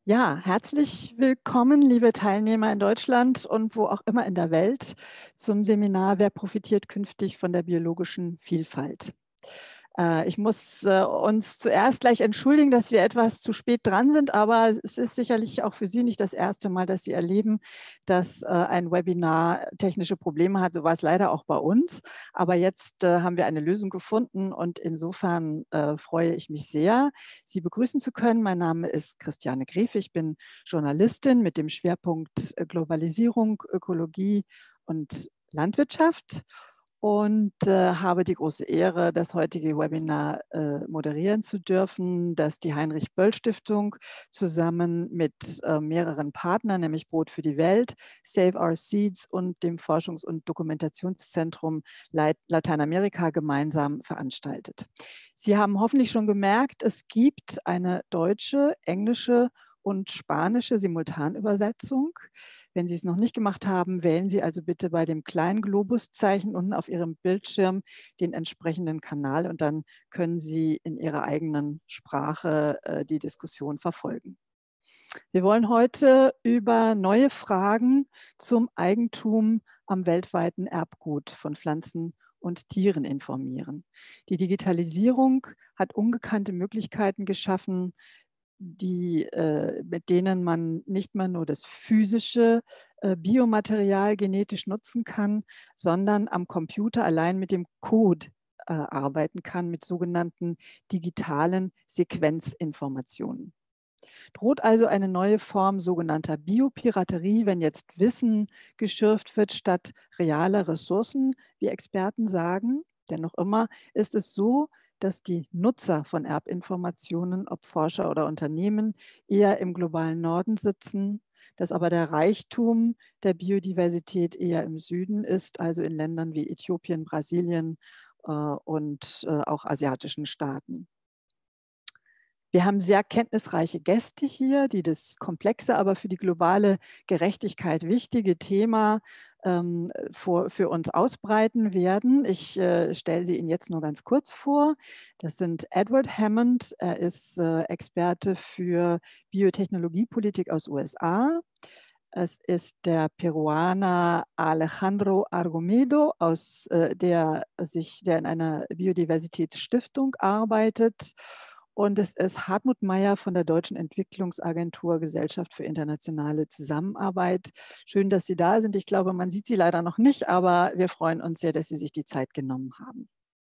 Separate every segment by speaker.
Speaker 1: Ja, herzlich willkommen, liebe Teilnehmer in Deutschland und wo auch immer in der Welt, zum Seminar „Wer profitiert künftig von der biologischen Vielfalt?“ Ich muss uns zuerst gleich entschuldigen, dass wir etwas zu spät dran sind, aber es ist sicherlich auch für Sie nicht das erste Mal, dass Sie erleben, dass ein Webinar technische Probleme hat. So war es leider auch bei uns. Aber jetzt haben wir eine Lösung gefunden und insofern freue ich mich sehr, Sie begrüßen zu können. Mein Name ist Christiane Grefe. Ich bin Journalistin mit dem Schwerpunkt Globalisierung, Ökologie und Landwirtschaft und habe die große Ehre, das heutige Webinar moderieren zu dürfen, das die Heinrich-Böll-Stiftung zusammen mit mehreren Partnern, nämlich Brot für die Welt, Save Our Seeds und dem Forschungs- und Dokumentationszentrum Lateinamerika gemeinsam veranstaltet. Sie haben hoffentlich schon gemerkt, es gibt eine deutsche, englische und spanische Simultanübersetzung. Wenn Sie es noch nicht gemacht haben, wählen Sie also bitte bei dem kleinen Globuszeichen unten auf Ihrem Bildschirm den entsprechenden Kanal und dann können Sie in Ihrer eigenen Sprache die Diskussion verfolgen. Wir wollen heute über neue Fragen zum Eigentum am weltweiten Erbgut von Pflanzen und Tieren informieren. Die Digitalisierung hat ungekannte Möglichkeiten geschaffen, mit denen man nicht mehr nur das physische Biomaterial genetisch nutzen kann, sondern am Computer allein mit dem Code arbeiten kann, mit sogenannten digitalen Sequenzinformationen. Droht also eine neue Form sogenannter Biopiraterie, wenn jetzt Wissen geschürft wird statt realer Ressourcen, wie Experten sagen. Denn noch immer ist es so, dass die Nutzer von Erbinformationen, ob Forscher oder Unternehmen, eher im globalen Norden sitzen, dass aber der Reichtum der Biodiversität eher im Süden ist, also in Ländern wie Äthiopien, Brasilien und auch asiatischen Staaten. Wir haben sehr kenntnisreiche Gäste hier, die das komplexe, aber für die globale Gerechtigkeit wichtige Thema für uns ausbreiten werden. Ich stelle sie Ihnen jetzt nur ganz kurz vor. Das sind Edward Hammond, er ist Experte für Biotechnologiepolitik aus USA. Es ist der Peruaner Alejandro Argumedo, der in einer Biodiversitätsstiftung arbeitet. Und es ist Hartmut Meyer von der Deutschen Entwicklungsagentur Gesellschaft für internationale Zusammenarbeit. Schön, dass Sie da sind. Ich glaube, man sieht Sie leider noch nicht, aber wir freuen uns sehr, dass Sie sich die Zeit genommen haben.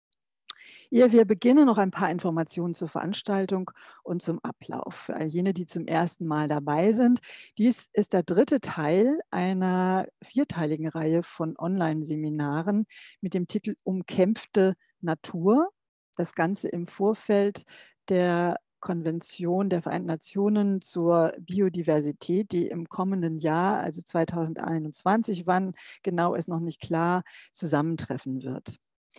Speaker 1: Ehe wir beginnen, noch ein paar Informationen zur Veranstaltung und zum Ablauf. Für all jene, die zum ersten Mal dabei sind. Dies ist der dritte Teil einer vierteiligen Reihe von Online-Seminaren mit dem Titel Umkämpfte Natur. Das Ganze im Vorfeld der Konvention der Vereinten Nationen zur Biodiversität, die im kommenden Jahr, also 2021, wann genau ist noch nicht klar, zusammentreffen wird.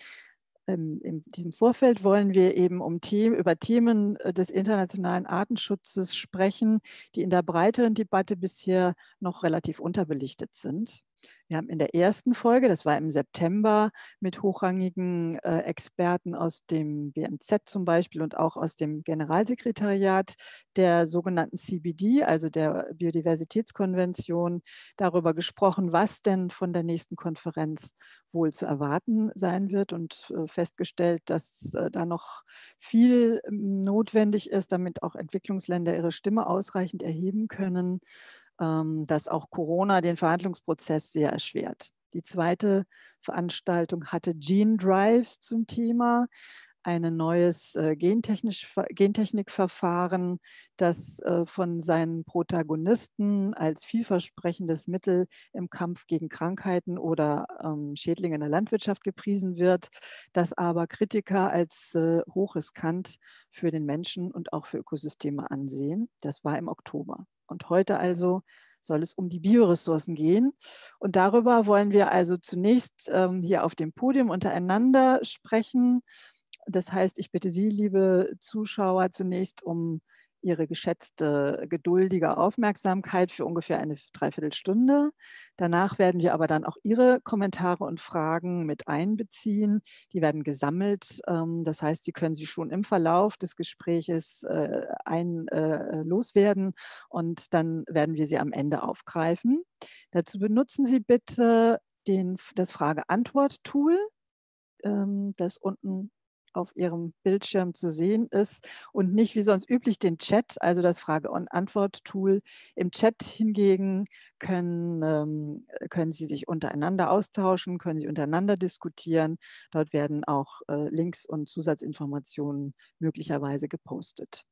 Speaker 1: In diesem Vorfeld wollen wir eben über Themen des internationalen Artenschutzes sprechen, die in der breiteren Debatte bisher noch relativ unterbelichtet sind. Wir haben in der ersten Folge, das war im September, mit hochrangigen Experten aus dem BMZ zum Beispiel und auch aus dem Generalsekretariat der sogenannten CBD, also der Biodiversitätskonvention, darüber gesprochen, was denn von der nächsten Konferenz wohl zu erwarten sein wird und festgestellt, dass da noch viel notwendig ist, damit auch Entwicklungsländer ihre Stimme ausreichend erheben können, dass auch Corona den Verhandlungsprozess sehr erschwert. Die zweite Veranstaltung hatte Gene Drives zum Thema, ein neues Gentechnikverfahren, das von seinen Protagonisten als vielversprechendes Mittel im Kampf gegen Krankheiten oder Schädlinge in der Landwirtschaft gepriesen wird, das aber Kritiker als hochriskant für den Menschen und auch für Ökosysteme ansehen. Das war im Oktober. Und heute also soll es um die Bioressourcen gehen. Und darüber wollen wir also zunächst hier auf dem Podium untereinander sprechen. Das heißt, ich bitte Sie, liebe Zuschauer, zunächst um Ihre geschätzte geduldige Aufmerksamkeit für ungefähr eine Dreiviertelstunde. Danach werden wir aber dann auch Ihre Kommentare und Fragen mit einbeziehen. Die werden gesammelt. Das heißt, Sie können sie schon im Verlauf des Gespräches loswerden und dann werden wir sie am Ende aufgreifen. Dazu benutzen Sie bitte das Frage-Antwort-Tool, das unten auf Ihrem Bildschirm zu sehen ist und nicht wie sonst üblich den Chat, also das Frage- und Antwort-Tool. Im Chat hingegen können Sie sich untereinander austauschen, können Sie untereinander diskutieren. Dort werden auch Links und Zusatzinformationen möglicherweise gepostet.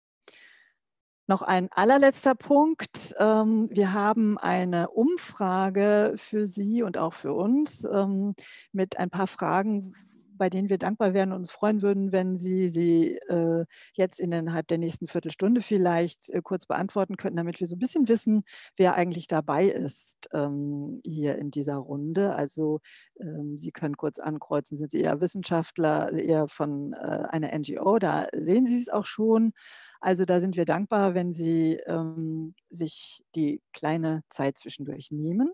Speaker 1: Noch ein allerletzter Punkt. Wir haben eine Umfrage für Sie und auch für uns mit ein paar Fragen, bei denen wir dankbar wären und uns freuen würden, wenn Sie sie jetzt innerhalb der nächsten Viertelstunde vielleicht kurz beantworten könnten, damit wir so ein bisschen wissen, wer eigentlich dabei ist hier in dieser Runde. Also Sie können kurz ankreuzen, sind Sie eher Wissenschaftler, eher von einer NGO, da sehen Sie es auch schon. Also da sind wir dankbar, wenn Sie sich die kleine Zeit zwischendurch nehmen.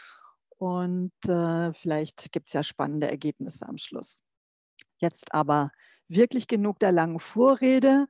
Speaker 1: Und vielleicht gibt es ja spannende Ergebnisse am Schluss. Jetzt aber wirklich genug der langen Vorrede.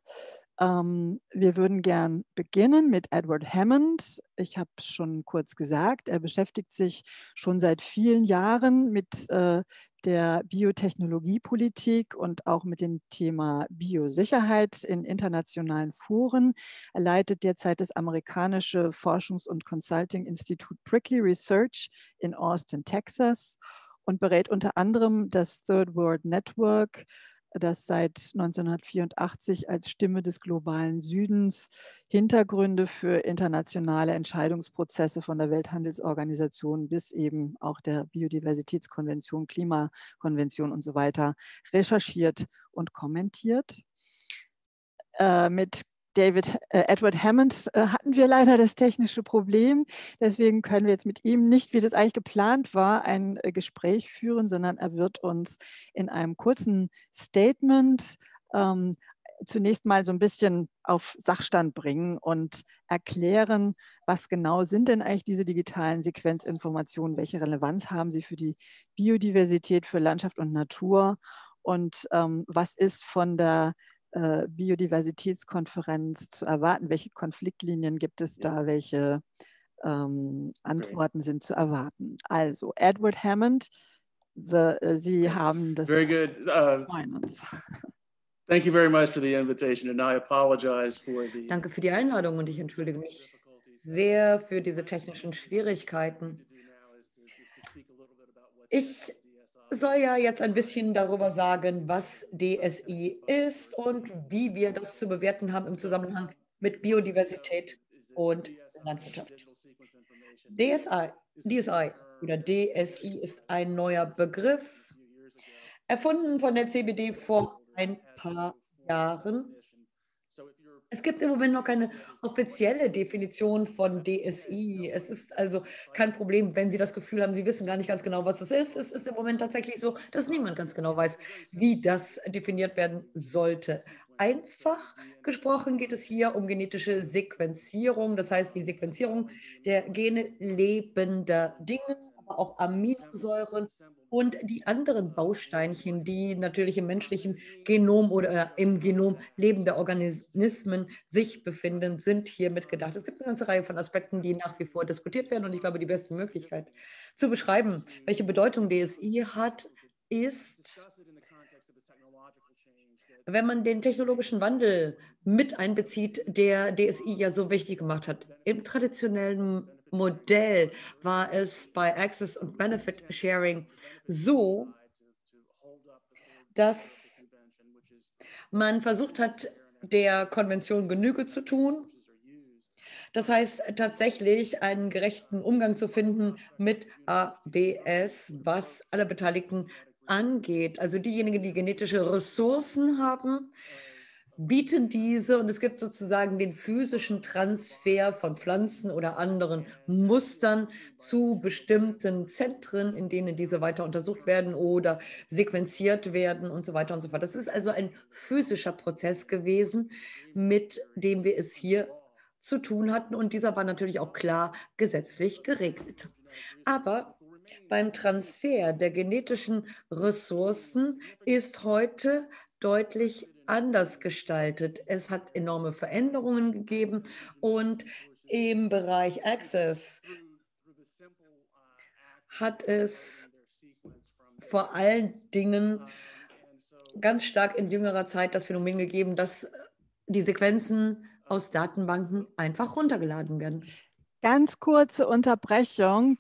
Speaker 1: Wir würden gern beginnen mit Edward Hammond. Ich habe es schon kurz gesagt, er beschäftigt sich schon seit vielen Jahren mit der Biotechnologiepolitik und auch mit dem Thema Biosicherheit in internationalen Foren. Er leitet derzeit das amerikanische Forschungs- und Consulting-Institut Prickly Research in Austin, Texas und berät unter anderem das Third World Network, das seit 1984 als Stimme des globalen Südens Hintergründe für internationale Entscheidungsprozesse von der Welthandelsorganisation bis eben auch der Biodiversitätskonvention, Klimakonvention und so weiter recherchiert und kommentiert. Mit Edward Hammond hatten wir leider das technische Problem. Deswegen können wir jetzt mit ihm nicht, wie das eigentlich geplant war, ein Gespräch führen, sondern er wird uns in einem kurzen Statement zunächst mal so ein bisschen auf Sachstand bringen und erklären, was genau sind denn eigentlich diese digitalen Sequenzinformationen, welche Relevanz haben sie für die Biodiversität, für Landschaft und Natur und was ist von der Biodiversitätskonferenz zu erwarten? Welche Konfliktlinien gibt es da? Welche Antworten sind zu erwarten? Also, Edward Hammond, Sie haben das
Speaker 2: Very good. Thank you very much for the invitation, and I apologize for the.
Speaker 3: Danke für die Einladung und ich entschuldige mich sehr für diese technischen Schwierigkeiten. Ich soll ja jetzt ein bisschen darüber sagen, was DSI ist und wie wir das zu bewerten haben im Zusammenhang mit Biodiversität und Landwirtschaft. DSI oder DSI ist ein neuer Begriff, erfunden von der CBD vor ein paar Jahren. Es gibt im Moment noch keine offizielle Definition von DSI. Es ist also kein Problem, wenn Sie das Gefühl haben, Sie wissen gar nicht ganz genau, was es ist. Es ist im Moment tatsächlich so, dass niemand ganz genau weiß, wie das definiert werden sollte. Einfach gesprochen geht es hier um genetische Sequenzierung, das heißt die Sequenzierung der Gene lebender Dinge, aber auch Aminosäuren und die anderen Bausteinchen, die natürlich im menschlichen Genom oder im Genom lebender Organismen sich befinden, sind hier mitgedacht. Es gibt eine ganze Reihe von Aspekten, die nach wie vor diskutiert werden und ich glaube, die beste Möglichkeit zu beschreiben, welche Bedeutung DSI hat, ist, wenn man den technologischen Wandel mit einbezieht, der DSI ja so wichtig gemacht hat. Im traditionellen Modell war es bei Access und Benefit Sharing so, dass man versucht hat, der Konvention Genüge zu tun. Das heißt, tatsächlich einen gerechten Umgang zu finden mit ABS, was alle Beteiligten angeht. Also diejenigen, die genetische Ressourcen haben, bieten diese und es gibt sozusagen den physischen Transfer von Pflanzen oder anderen Mustern zu bestimmten Zentren, in denen diese weiter untersucht werden oder sequenziert werden und so weiter und so fort. Das ist also ein physischer Prozess gewesen, mit dem wir es hier zu tun hatten und dieser war natürlich auch klar gesetzlich geregelt. Aber beim Transfer der genetischen Ressourcen ist heute deutlich anders gestaltet. Es hat enorme Veränderungen gegeben und im Bereich Access hat es vor allen Dingen ganz stark in jüngerer Zeit das Phänomen gegeben, dass die Sequenzen aus Datenbanken einfach runtergeladen werden.
Speaker 1: Ganz kurze Unterbrechung.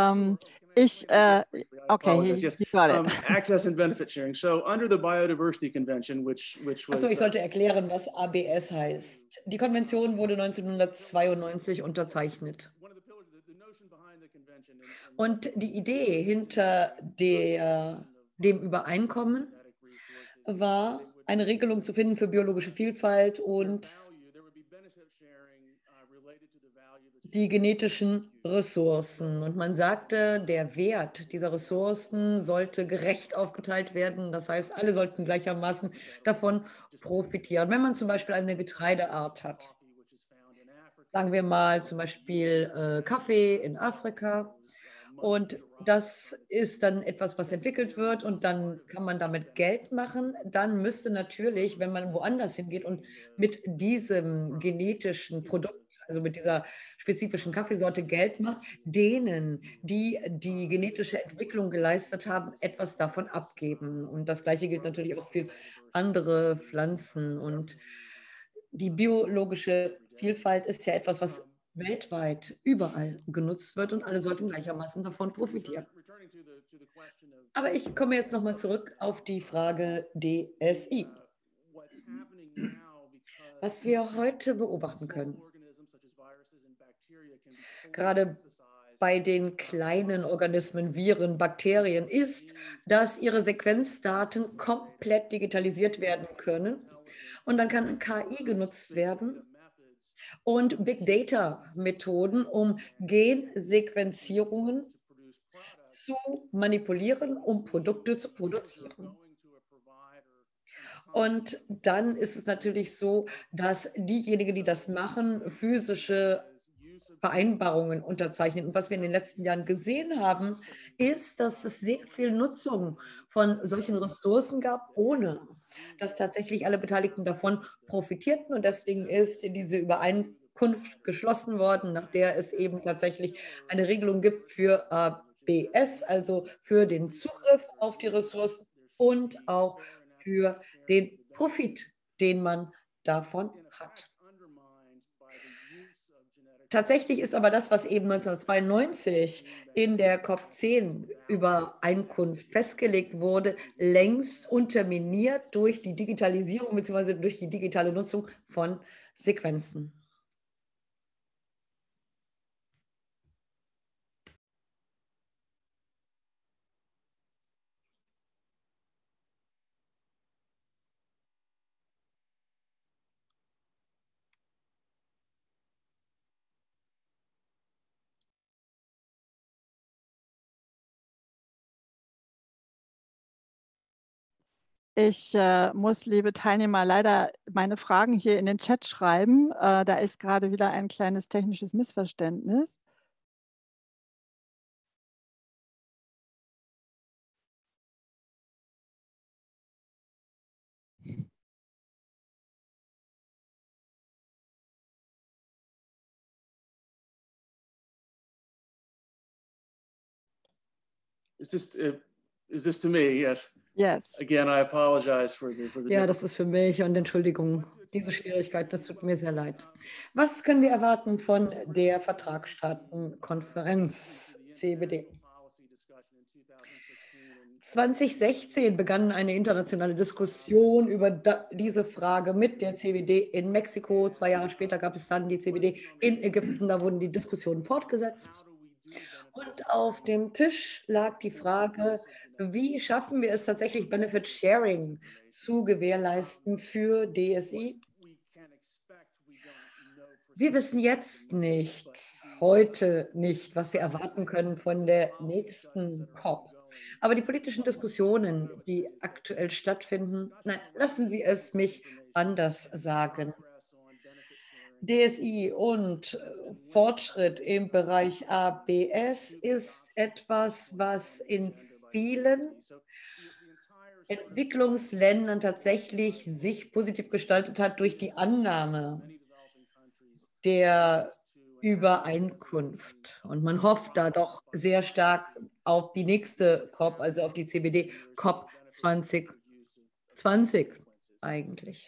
Speaker 1: Okay, you got it.
Speaker 2: Access and benefit sharing. So under the Biodiversity Convention, which was...
Speaker 3: Achso, ich sollte erklären, was ABS heißt. Die Konvention wurde 1992 unterzeichnet. Und die Idee hinter dem Übereinkommen war, eine Regelung zu finden für biologische Vielfalt und die genetischen Ressourcen. Und man sagte, der Wert dieser Ressourcen sollte gerecht aufgeteilt werden. Das heißt, alle sollten gleichermaßen davon profitieren. Wenn man zum Beispiel eine Getreideart hat, sagen wir mal zum Beispiel Kaffee in Afrika, und das ist dann etwas, was entwickelt wird und dann kann man damit Geld machen. Dann müsste natürlich, wenn man woanders hingeht und mit diesem genetischen Produkt, also mit dieser spezifischen Kaffeesorte Geld macht, denen, die die genetische Entwicklung geleistet haben, etwas davon abgeben. Und das Gleiche gilt natürlich auch für andere Pflanzen. Und die biologische Vielfalt ist ja etwas, was weltweit überall genutzt wird und alle sollten gleichermaßen davon profitieren. Aber ich komme jetzt nochmal zurück auf die Frage DSI. Was wir heute beobachten können, gerade bei den kleinen Organismen, Viren, Bakterien, ist, dass ihre Sequenzdaten komplett digitalisiert werden können und dann kann KI genutzt werden und Big Data Methoden, um Gensequenzierungen zu manipulieren, um Produkte zu produzieren. Und dann ist es natürlich so, dass diejenigen, die das machen, physische Vereinbarungen unterzeichnen. Und was wir in den letzten Jahren gesehen haben, ist, dass es sehr viel Nutzung von solchen Ressourcen gab, ohne dass tatsächlich alle Beteiligten davon profitierten. Und deswegen ist diese Übereinkunft geschlossen worden, nach der es eben tatsächlich eine Regelung gibt für ABS, also für den Zugriff auf die Ressourcen und auch für den Profit, den man davon hat. Tatsächlich ist aber das, was eben 1992 in der COP10-Übereinkunft festgelegt wurde, längst unterminiert durch die Digitalisierung bzw. durch die digitale Nutzung von Sequenzen.
Speaker 1: Ich muss, liebe Teilnehmer, leider meine Fragen hier in den Chat schreiben. Da ist gerade wieder ein kleines technisches Missverständnis.
Speaker 2: Is this to me? Yes.
Speaker 1: Yes.
Speaker 2: Again, I apologize for the
Speaker 3: Ja, das ist für mich und Entschuldigung, diese Schwierigkeit, das tut mir sehr leid. Was können wir erwarten von der Vertragsstaatenkonferenz CBD? 2016 begann eine internationale Diskussion über diese Frage mit der CBD in Mexiko. 2 Jahre später gab es dann die CBD in Ägypten. Da wurden die Diskussionen fortgesetzt. Und auf dem Tisch lag die Frage, Wie schaffen wir es tatsächlich, Benefit Sharing zu gewährleisten für DSI? Wir wissen jetzt nicht, heute nicht, was wir erwarten können von der nächsten COP. Aber die politischen Diskussionen, die aktuell stattfinden, nein, lassen Sie es mich anders sagen. DSI und Fortschritt im Bereich ABS ist etwas, was in vielen Entwicklungsländern tatsächlich sich positiv gestaltet hat durch die Annahme der Übereinkunft. Und man hofft da doch sehr stark auf die nächste COP, also auf die CBD COP 2020 eigentlich.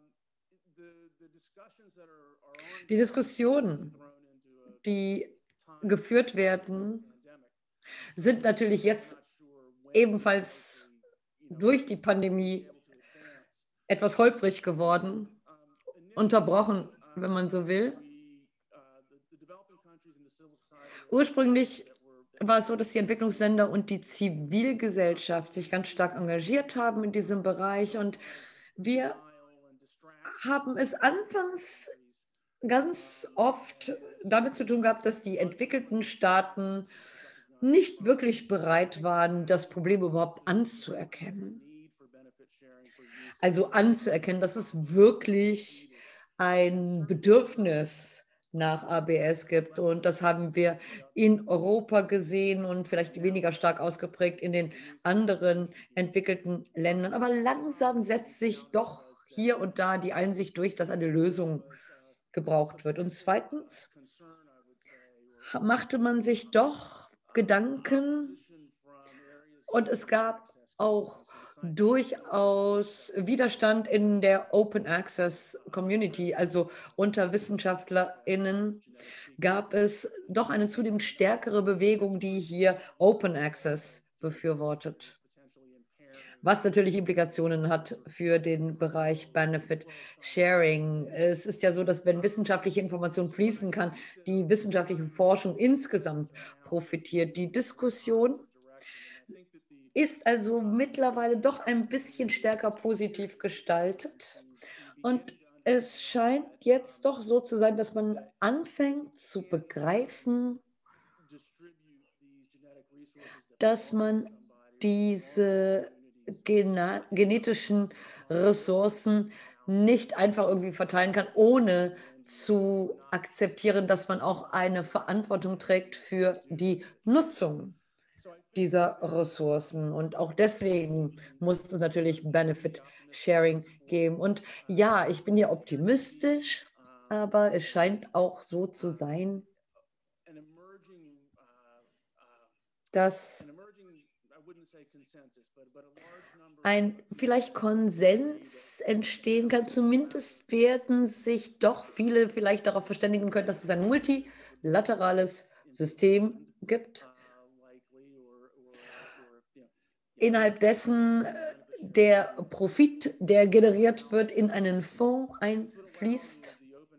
Speaker 3: Die Diskussionen, die geführt werden, sind natürlich jetzt ebenfalls durch die Pandemie etwas holprig geworden, unterbrochen, wenn man so will. Ursprünglich war es so, dass die Entwicklungsländer und die Zivilgesellschaft sich ganz stark engagiert haben in diesem Bereich. Und wir haben es anfangs ganz oft damit zu tun gehabt, dass die entwickelten Staaten nicht wirklich bereit waren, das Problem überhaupt anzuerkennen. Also anzuerkennen, dass es wirklich ein Bedürfnis nach ABS gibt. Und das haben wir in Europa gesehen und vielleicht weniger stark ausgeprägt in den anderen entwickelten Ländern. Aber langsam setzt sich doch hier und da die Einsicht durch, dass eine Lösung gebraucht wird. Und zweitens machte man sich doch Gedanken und es gab auch durchaus Widerstand in der Open Access Community, also unter WissenschaftlerInnen gab es doch eine zunehmend stärkere Bewegung, die hier Open Access befürwortet, was natürlich Implikationen hat für den Bereich Benefit Sharing. Es ist ja so, dass wenn wissenschaftliche Information fließen kann, die wissenschaftliche Forschung insgesamt profitiert. Die Diskussion ist also mittlerweile doch ein bisschen stärker positiv gestaltet. Und es scheint jetzt doch so zu sein, dass man anfängt zu begreifen, dass man diese genetischen Ressourcen nicht einfach irgendwie verteilen kann, ohne zu akzeptieren, dass man auch eine Verantwortung trägt für die Nutzung dieser Ressourcen. Und auch deswegen muss es natürlich Benefit Sharing geben. Und ja, ich bin ja optimistisch, aber es scheint auch so zu sein, dass ein vielleicht Konsens entstehen kann. Zumindest werden sich doch viele vielleicht darauf verständigen können, dass es ein multilaterales System gibt, innerhalb dessen der Profit, der generiert wird, in einen Fonds einfließt,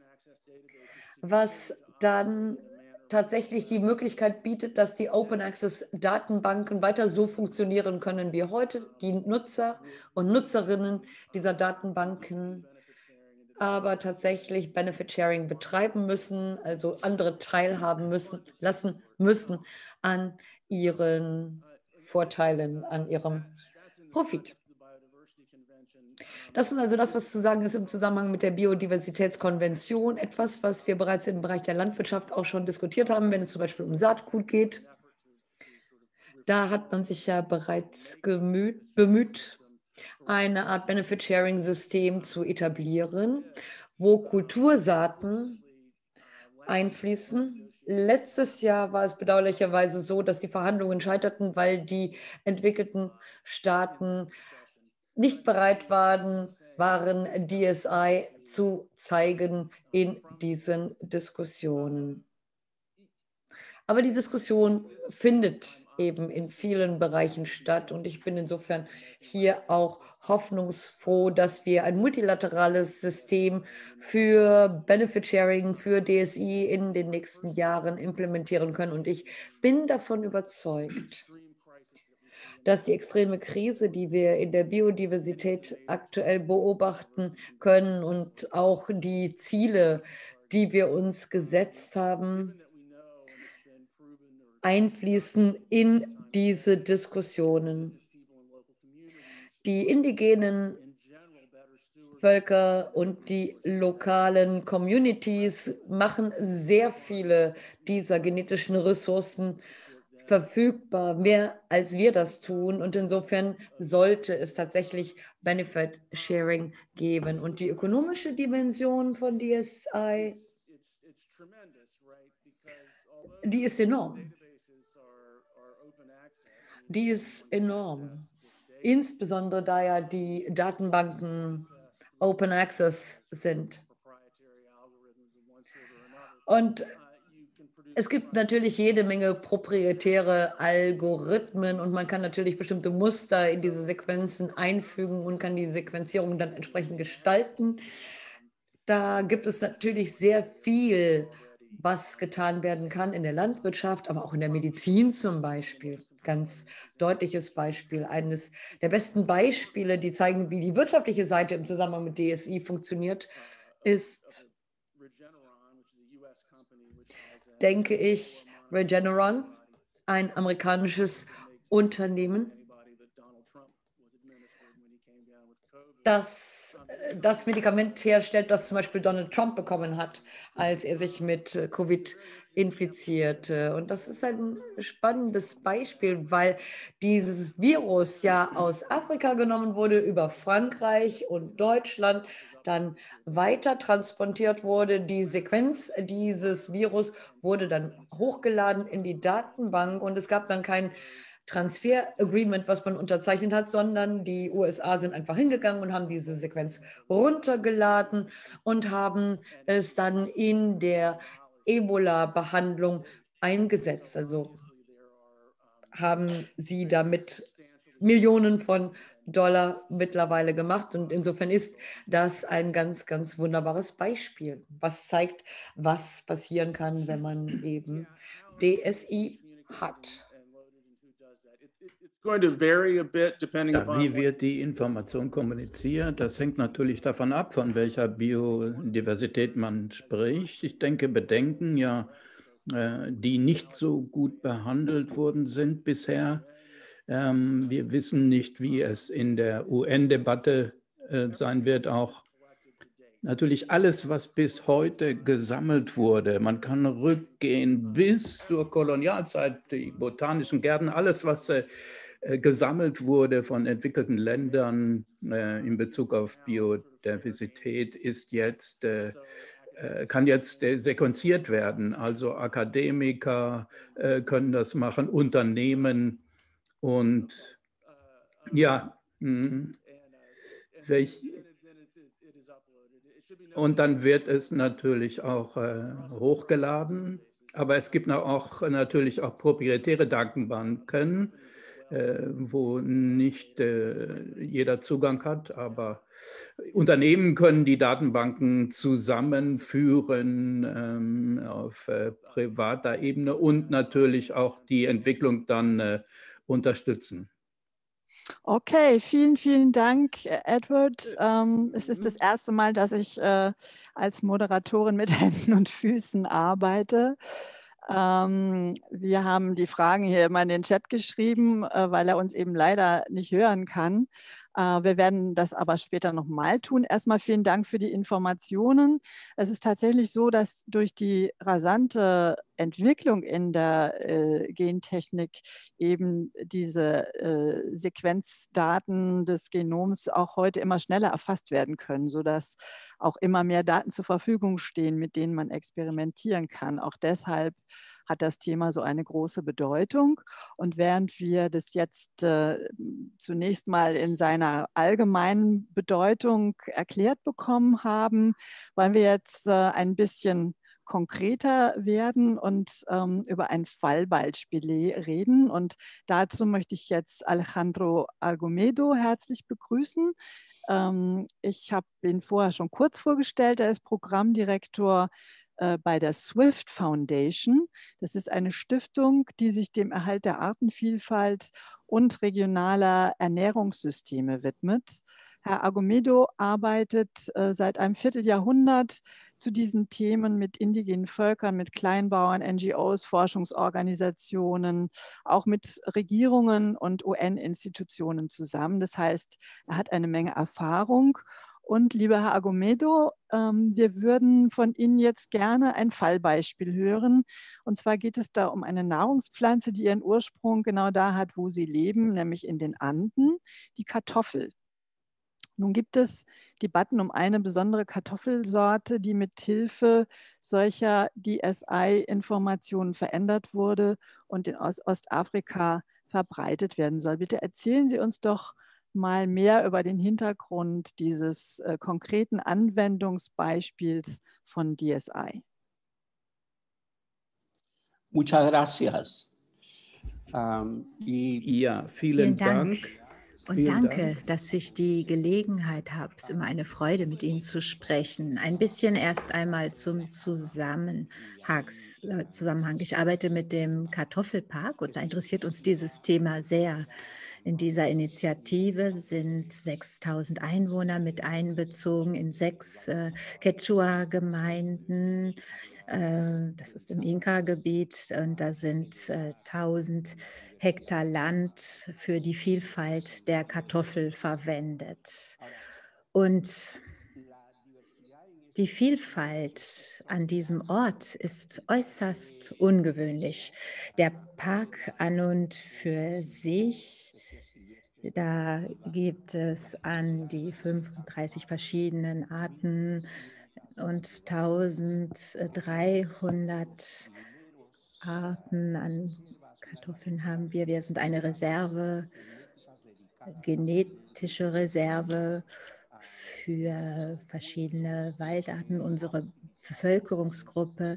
Speaker 3: was dann tatsächlich die Möglichkeit bietet, dass die Open Access Datenbanken weiter so funktionieren können wie heute. Die Nutzer und Nutzerinnen dieser Datenbanken aber tatsächlich Benefit Sharing betreiben müssen, also andere teilhaben lassen müssen an ihren Vorteilen, an ihrem Profit. Das ist also das, was zu sagen ist im Zusammenhang mit der Biodiversitätskonvention, etwas, was wir bereits im Bereich der Landwirtschaft auch schon diskutiert haben, wenn es zum Beispiel um Saatgut geht. Da hat man sich ja bereits bemüht, eine Art Benefit-Sharing-System zu etablieren, wo Kultursaaten einfließen. Letztes Jahr war es bedauerlicherweise so, dass die Verhandlungen scheiterten, weil die entwickelten Staaten nicht bereit waren, DSI zu zeigen in diesen Diskussionen. Aber die Diskussion findet eben in vielen Bereichen statt und ich bin insofern hier auch hoffnungsfroh, dass wir ein multilaterales System für Benefit Sharing, für DSI in den nächsten Jahren implementieren können und ich bin davon überzeugt, dass die extreme Krise, die wir in der Biodiversität aktuell beobachten können und auch die Ziele, die wir uns gesetzt haben, einfließen in diese Diskussionen. Die indigenen Völker und die lokalen Communities machen sehr viele dieser genetischen Ressourcen verfügbar, mehr als wir das tun. Und insofern sollte es tatsächlich Benefit Sharing geben. Und die ökonomische Dimension von DSI, die ist enorm. Die ist enorm. Insbesondere da ja die Datenbanken Open Access sind. Und es gibt natürlich jede Menge proprietäre Algorithmen und man kann natürlich bestimmte Muster in diese Sequenzen einfügen und kann die Sequenzierung dann entsprechend gestalten. Da gibt es natürlich sehr viel, was getan werden kann in der Landwirtschaft, aber auch in der Medizin zum Beispiel. Ganz deutliches Beispiel. Eines der besten Beispiele, die zeigen, wie die wirtschaftliche Seite im Zusammenhang mit DSI funktioniert, ist, denke ich, Regeneron, ein amerikanisches Unternehmen, das das Medikament herstellt, das zum Beispiel Donald Trump bekommen hat, als er sich mit Covid infizierte. Und das ist ein spannendes Beispiel, weil dieses Virus ja aus Afrika genommen wurde, über Frankreich und Deutschland, dann weiter transportiert wurde. Die Sequenz dieses Virus wurde dann hochgeladen in die Datenbank und es gab dann kein Transfer-Agreement, was man unterzeichnet hat, sondern die USA sind einfach hingegangen und haben diese Sequenz runtergeladen und haben es dann in der Ebola-Behandlung eingesetzt. Also haben sie damit Millionen von Dollar mittlerweile gemacht. Und insofern ist das ein ganz, ganz wunderbares Beispiel, was zeigt, was passieren kann, wenn man eben DSI hat.
Speaker 2: Going to vary a bit depending
Speaker 4: Ja,
Speaker 2: upon
Speaker 4: wie wird die Information kommuniziert? Das hängt natürlich davon ab, von welcher Biodiversität man spricht. Ich denke, Bedenken, ja, die nicht so gut behandelt worden sind bisher. Wir wissen nicht, wie es in der UN-Debatte sein wird, auch natürlich alles, was bis heute gesammelt wurde. Man kann rückgehen bis zur Kolonialzeit, die botanischen Gärten, alles, was gesammelt wurde von entwickelten Ländern in Bezug auf Biodiversität, ist jetzt, kann jetzt sequenziert werden. Also Akademiker können das machen, Unternehmen und ja, und dann wird es natürlich auch hochgeladen, aber es gibt auch natürlich auch proprietäre Datenbanken, wo nicht jeder Zugang hat, aber Unternehmen können die Datenbanken zusammenführen auf privater Ebene und natürlich auch die Entwicklung dann unterstützen.
Speaker 1: Okay, vielen, vielen Dank, Edward. Es ist das erste Mal, dass ich als Moderatorin mit Händen und Füßen arbeite. Wir haben die Fragen hier immer in den Chat geschrieben, weil er uns eben leider nicht hören kann. Wir werden das aber später nochmal tun. Erstmal vielen Dank für die Informationen. Es ist tatsächlich so, dass durch die rasante Entwicklung in der Gentechnik eben diese Sequenzdaten des Genoms auch heute immer schneller erfasst werden können, sodass auch immer mehr Daten zur Verfügung stehen, mit denen man experimentieren kann. Auch deshalb hat das Thema so eine große Bedeutung. Und während wir das jetzt zunächst mal in seiner allgemeinen Bedeutung erklärt bekommen haben, wollen wir jetzt ein bisschen konkreter werden und über ein Fallbeispiel reden. Und dazu möchte ich jetzt Alejandro Argumedo herzlich begrüßen. Ich habe ihn vorher schon kurz vorgestellt. Er ist Programmdirektor bei der Swift Foundation. Das ist eine Stiftung, die sich dem Erhalt der Artenvielfalt und regionaler Ernährungssysteme widmet. Herr Agomedo arbeitet seit einem Vierteljahrhundert zu diesen Themen mit indigenen Völkern, mit Kleinbauern, NGOs, Forschungsorganisationen, auch mit Regierungen und UN-Institutionen zusammen. Das heißt, er hat eine Menge Erfahrung. Und lieber Herr Agomedo, wir würden von Ihnen jetzt gerne ein Fallbeispiel hören. Und zwar geht es da um eine Nahrungspflanze, die ihren Ursprung genau da hat, wo Sie leben, nämlich in den Anden, die Kartoffel. Nun gibt es Debatten um eine besondere Kartoffelsorte, die mit Hilfe solcher DSI-Informationen verändert wurde und in Ostafrika verbreitet werden soll. Bitte erzählen Sie uns doch mal mehr über den Hintergrund dieses konkreten Anwendungsbeispiels von DSI.
Speaker 5: Muchas gracias.
Speaker 4: Ja, vielen Dank.
Speaker 6: Und danke, dass ich die Gelegenheit habe. Es ist immer eine Freude, mit Ihnen zu sprechen. Ein bisschen erst einmal zum Zusammenhang. Ich arbeite mit dem Kartoffelpark und da interessiert uns dieses Thema sehr. In dieser Initiative sind 6.000 Einwohner mit einbezogen in 6 Quechua-Gemeinden. Das ist im Inka-Gebiet und da sind 1.000 Hektar Land für die Vielfalt der Kartoffel verwendet. Und die Vielfalt an diesem Ort ist äußerst ungewöhnlich. Der Park an und für sich, da gibt es an die 35 verschiedenen Arten und 1.300 Arten an Kartoffeln haben wir. Wir sind eine Reserve, genetische Reserve für verschiedene Waldarten. Unsere Bevölkerungsgruppe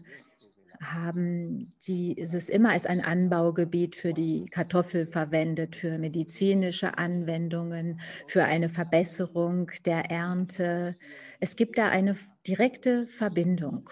Speaker 6: ist es immer als ein Anbaugebiet für die Kartoffel verwendet, für medizinische Anwendungen, für eine Verbesserung der Ernte. Es gibt da eine direkte Verbindung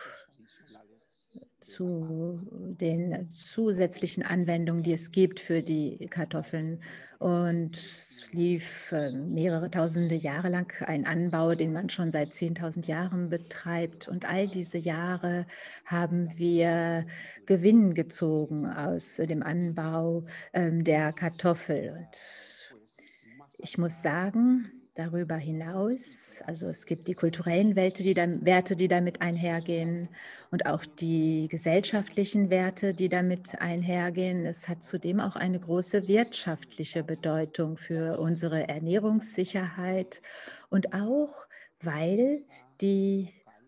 Speaker 6: zu den zusätzlichen Anwendungen, die es gibt für die Kartoffeln. Und es lief mehrere tausende Jahre lang ein Anbau, den man schon seit 10.000 Jahren betreibt. Und all diese Jahre haben wir Gewinn gezogen aus dem Anbau der Kartoffel. Und ich muss sagen, darüber hinaus, also es gibt die kulturellen Werte, die damit einhergehen und auch die gesellschaftlichen Werte, die damit einhergehen. Es hat zudem auch eine große wirtschaftliche Bedeutung für unsere Ernährungssicherheit und auch, weil die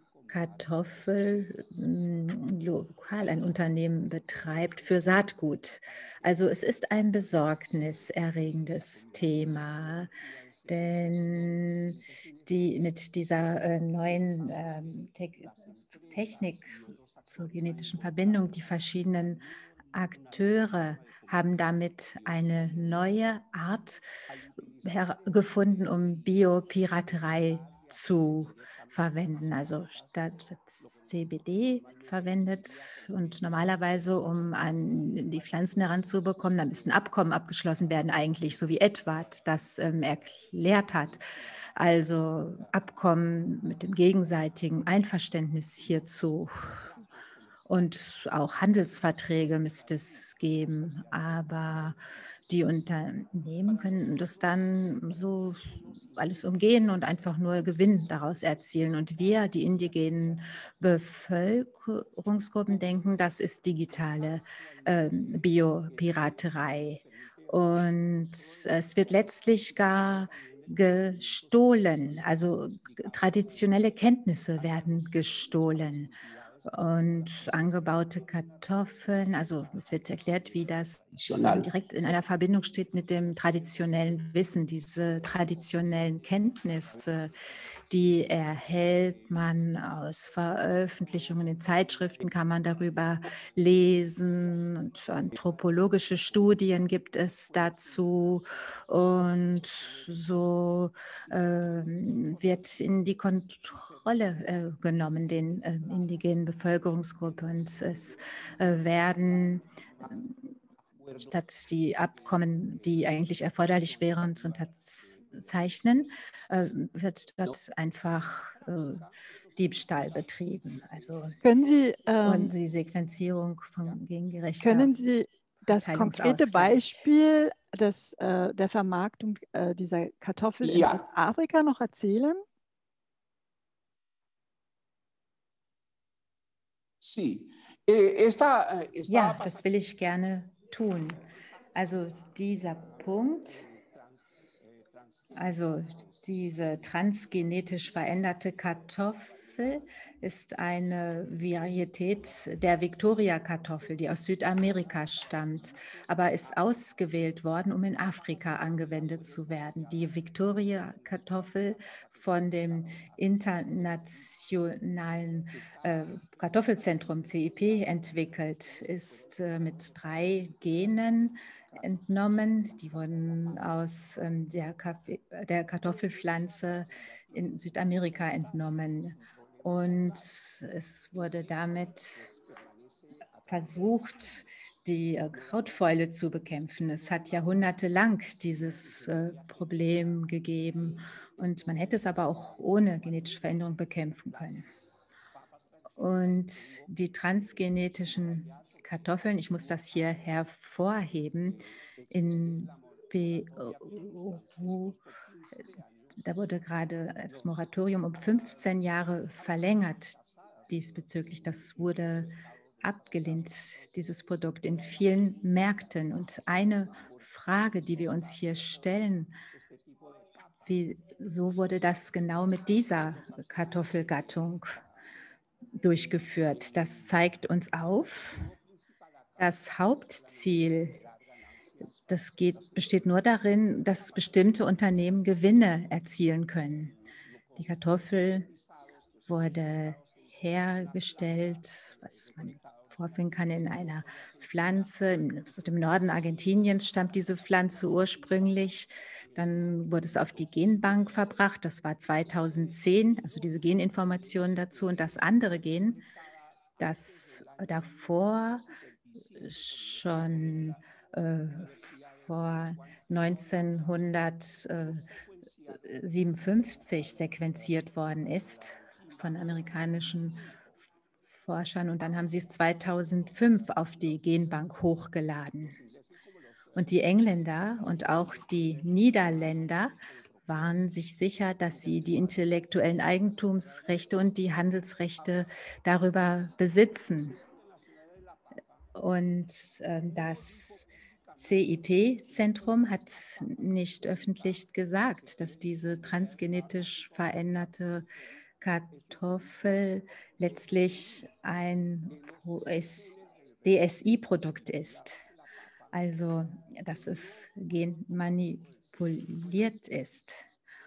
Speaker 6: Kartoffel lokal ein Unternehmen betreibt für Saatgut. Also es ist ein besorgniserregendes Thema. Denn mit dieser neuen Technik zur genetischen Verbindung, die verschiedenen Akteure haben damit eine neue Art gefunden, um Biopiraterei zu verwenden, also statt CBD verwendet und normalerweise, um an die Pflanzen heranzubekommen, da müssen Abkommen abgeschlossen werden eigentlich, so wie Edward das erklärt hat. Also Abkommen mit dem gegenseitigen Einverständnis hierzu. Und auch Handelsverträge müsste es geben, aber die Unternehmen können das dann so alles umgehen und einfach nur Gewinn daraus erzielen. Und wir, die indigenen Bevölkerungsgruppen, denken, das ist digitale Biopiraterei. Und es wird letztlich gar gestohlen, also traditionelle Kenntnisse werden gestohlen. Und angebaute Kartoffeln, also es wird erklärt, wie das direkt in einer Verbindung steht mit dem traditionellen Wissen, diese traditionellen Kenntnisse, Die erhält man aus Veröffentlichungen in Zeitschriften, kann man darüber lesen und anthropologische Studien gibt es dazu. Und so wird in die Kontrolle genommen, den indigenen Bevölkerungsgruppen. Und es werden statt die Abkommen, die eigentlich erforderlich wären, zu unterzeichnen, wird dort einfach Diebstahl betrieben. Also
Speaker 1: Können Sie,
Speaker 6: und die Sequenzierung von gegengerechter
Speaker 1: können Sie das konkrete
Speaker 6: Verteilungsausgleich.
Speaker 1: Beispiel der Vermarktung dieser Kartoffel in
Speaker 5: Ja.
Speaker 1: Ostafrika noch erzählen?
Speaker 5: Sí.
Speaker 6: Ja, das will ich gerne tun. Also dieser Punkt, also diese transgenetisch veränderte Kartoffel ist eine Varietät der Victoria-Kartoffel, die aus Südamerika stammt, aber ist ausgewählt worden, um in Afrika angewendet zu werden. Die Victoria-Kartoffel von dem internationalen Kartoffelzentrum CIP entwickelt, ist mit 3 Genen entnommen. Die wurden aus der Kartoffelpflanze in Südamerika entnommen. Und es wurde damit versucht, die Krautfäule zu bekämpfen. Es hat jahrhundertelang dieses Problem gegeben und man hätte es aber auch ohne genetische Veränderung bekämpfen können. Und die transgenetischen Kartoffeln, ich muss das hier hervorheben, in Peru, da wurde gerade das Moratorium um 15 Jahre verlängert diesbezüglich. Das wurde abgelehnt, dieses Produkt in vielen Märkten. Und eine Frage, die wir uns hier stellen, wieso wurde das genau mit dieser Kartoffelgattung durchgeführt? Das zeigt uns auf, das Hauptziel, besteht nur darin, dass bestimmte Unternehmen Gewinne erzielen können. Die Kartoffel wurde hergestellt, was man vorfinden kann, in einer Pflanze. Aus dem Norden Argentiniens stammt diese Pflanze ursprünglich. Dann wurde es auf die Genbank verbracht. Das war 2010, also diese Geninformationen dazu. Und das andere Gen, das davor schon vor 1957 sequenziert worden ist von amerikanischen Forschern und dann haben sie es 2005 auf die Genbank hochgeladen. Und die Engländer und auch die Niederländer waren sich sicher, dass sie die intellektuellen Eigentumsrechte und die Handelsrechte darüber besitzen. Und das CIP-Zentrum hat nicht öffentlich gesagt, dass diese transgenetisch veränderte Kartoffel letztlich ein DSI-Produkt ist. Also, dass es genmanipuliert ist.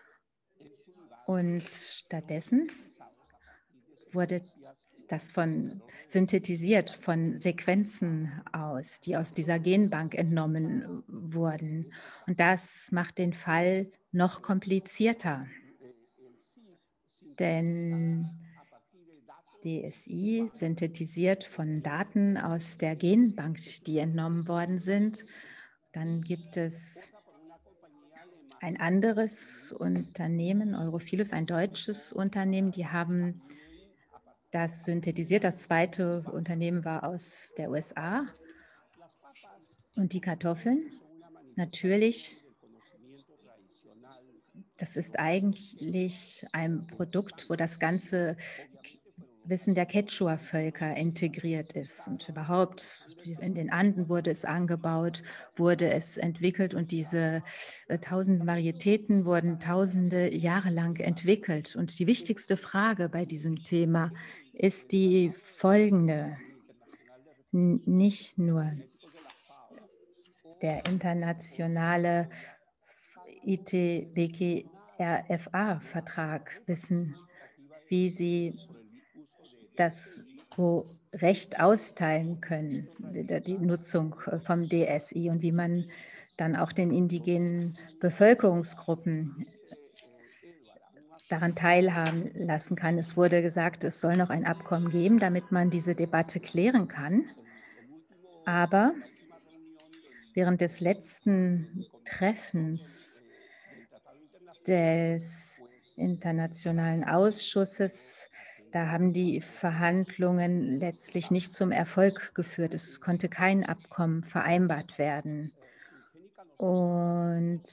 Speaker 6: Und stattdessen wurde das synthetisiert von Sequenzen aus, die aus dieser Genbank entnommen wurden. Und das macht den Fall noch komplizierter. Denn DSI synthetisiert von Daten aus der Genbank, die entnommen worden sind. Dann gibt es ein anderes Unternehmen, Europhilus, ein deutsches Unternehmen, die haben das synthetisiert. Das zweite Unternehmen war aus der USA. Und die Kartoffeln, natürlich, das ist eigentlich ein Produkt, wo das ganze Wissen der Quechua-Völker integriert ist. Und überhaupt in den Anden wurde es angebaut, wurde es entwickelt und diese 1000 Varietäten wurden tausende Jahre lang entwickelt. Und die wichtigste Frage bei diesem Thema ist die folgende. Nicht nur der internationale ITBK RFA-Vertrag wissen, wie sie das Recht austeilen können, die Nutzung vom DSI und wie man dann auch den indigenen Bevölkerungsgruppen daran teilhaben lassen kann. Es wurde gesagt, es soll noch ein Abkommen geben, damit man diese Debatte klären kann. Aber während des letzten Treffens des Internationalen Ausschusses, da haben die Verhandlungen letztlich nicht zum Erfolg geführt. Es konnte kein Abkommen vereinbart werden. Und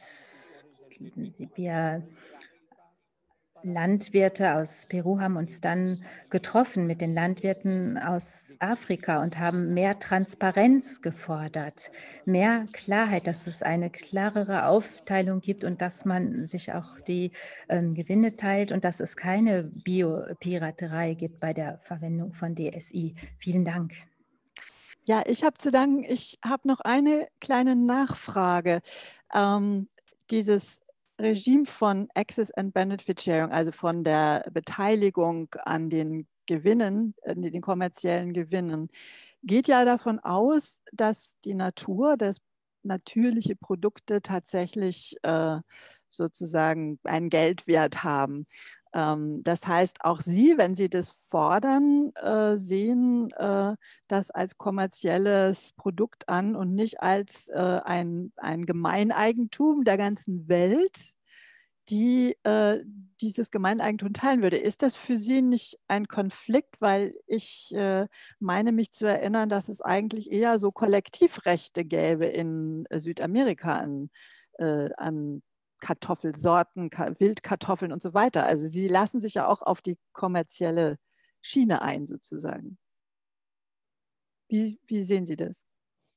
Speaker 6: wir Landwirte aus Peru haben uns dann getroffen mit den Landwirten aus Afrika und haben mehr Transparenz gefordert, mehr Klarheit, dass es eine klarere Aufteilung gibt und dass man sich auch die Gewinne teilt und dass es keine Biopiraterei gibt bei der Verwendung von DSI. Vielen Dank.
Speaker 1: Ja, ich habe zu danken. Ich habe noch eine kleine Nachfrage. Dieses Regime von Access and Benefit Sharing, also von der Beteiligung an den Gewinnen, den kommerziellen Gewinnen, geht ja davon aus, dass die Natur, dass natürliche Produkte tatsächlich sozusagen einen Geldwert haben. Das heißt, auch Sie, wenn Sie das fordern, sehen das als kommerzielles Produkt an und nicht als ein Gemeineigentum der ganzen Welt, die dieses Gemeineigentum teilen würde. Ist das für Sie nicht ein Konflikt? Weil ich meine mich zu erinnern, dass es eigentlich eher so Kollektivrechte gäbe in Südamerika an Kartoffelsorten, Wildkartoffeln und so weiter. Also Sie lassen sich ja auch auf die kommerzielle Schiene ein, sozusagen. Wie sehen Sie das?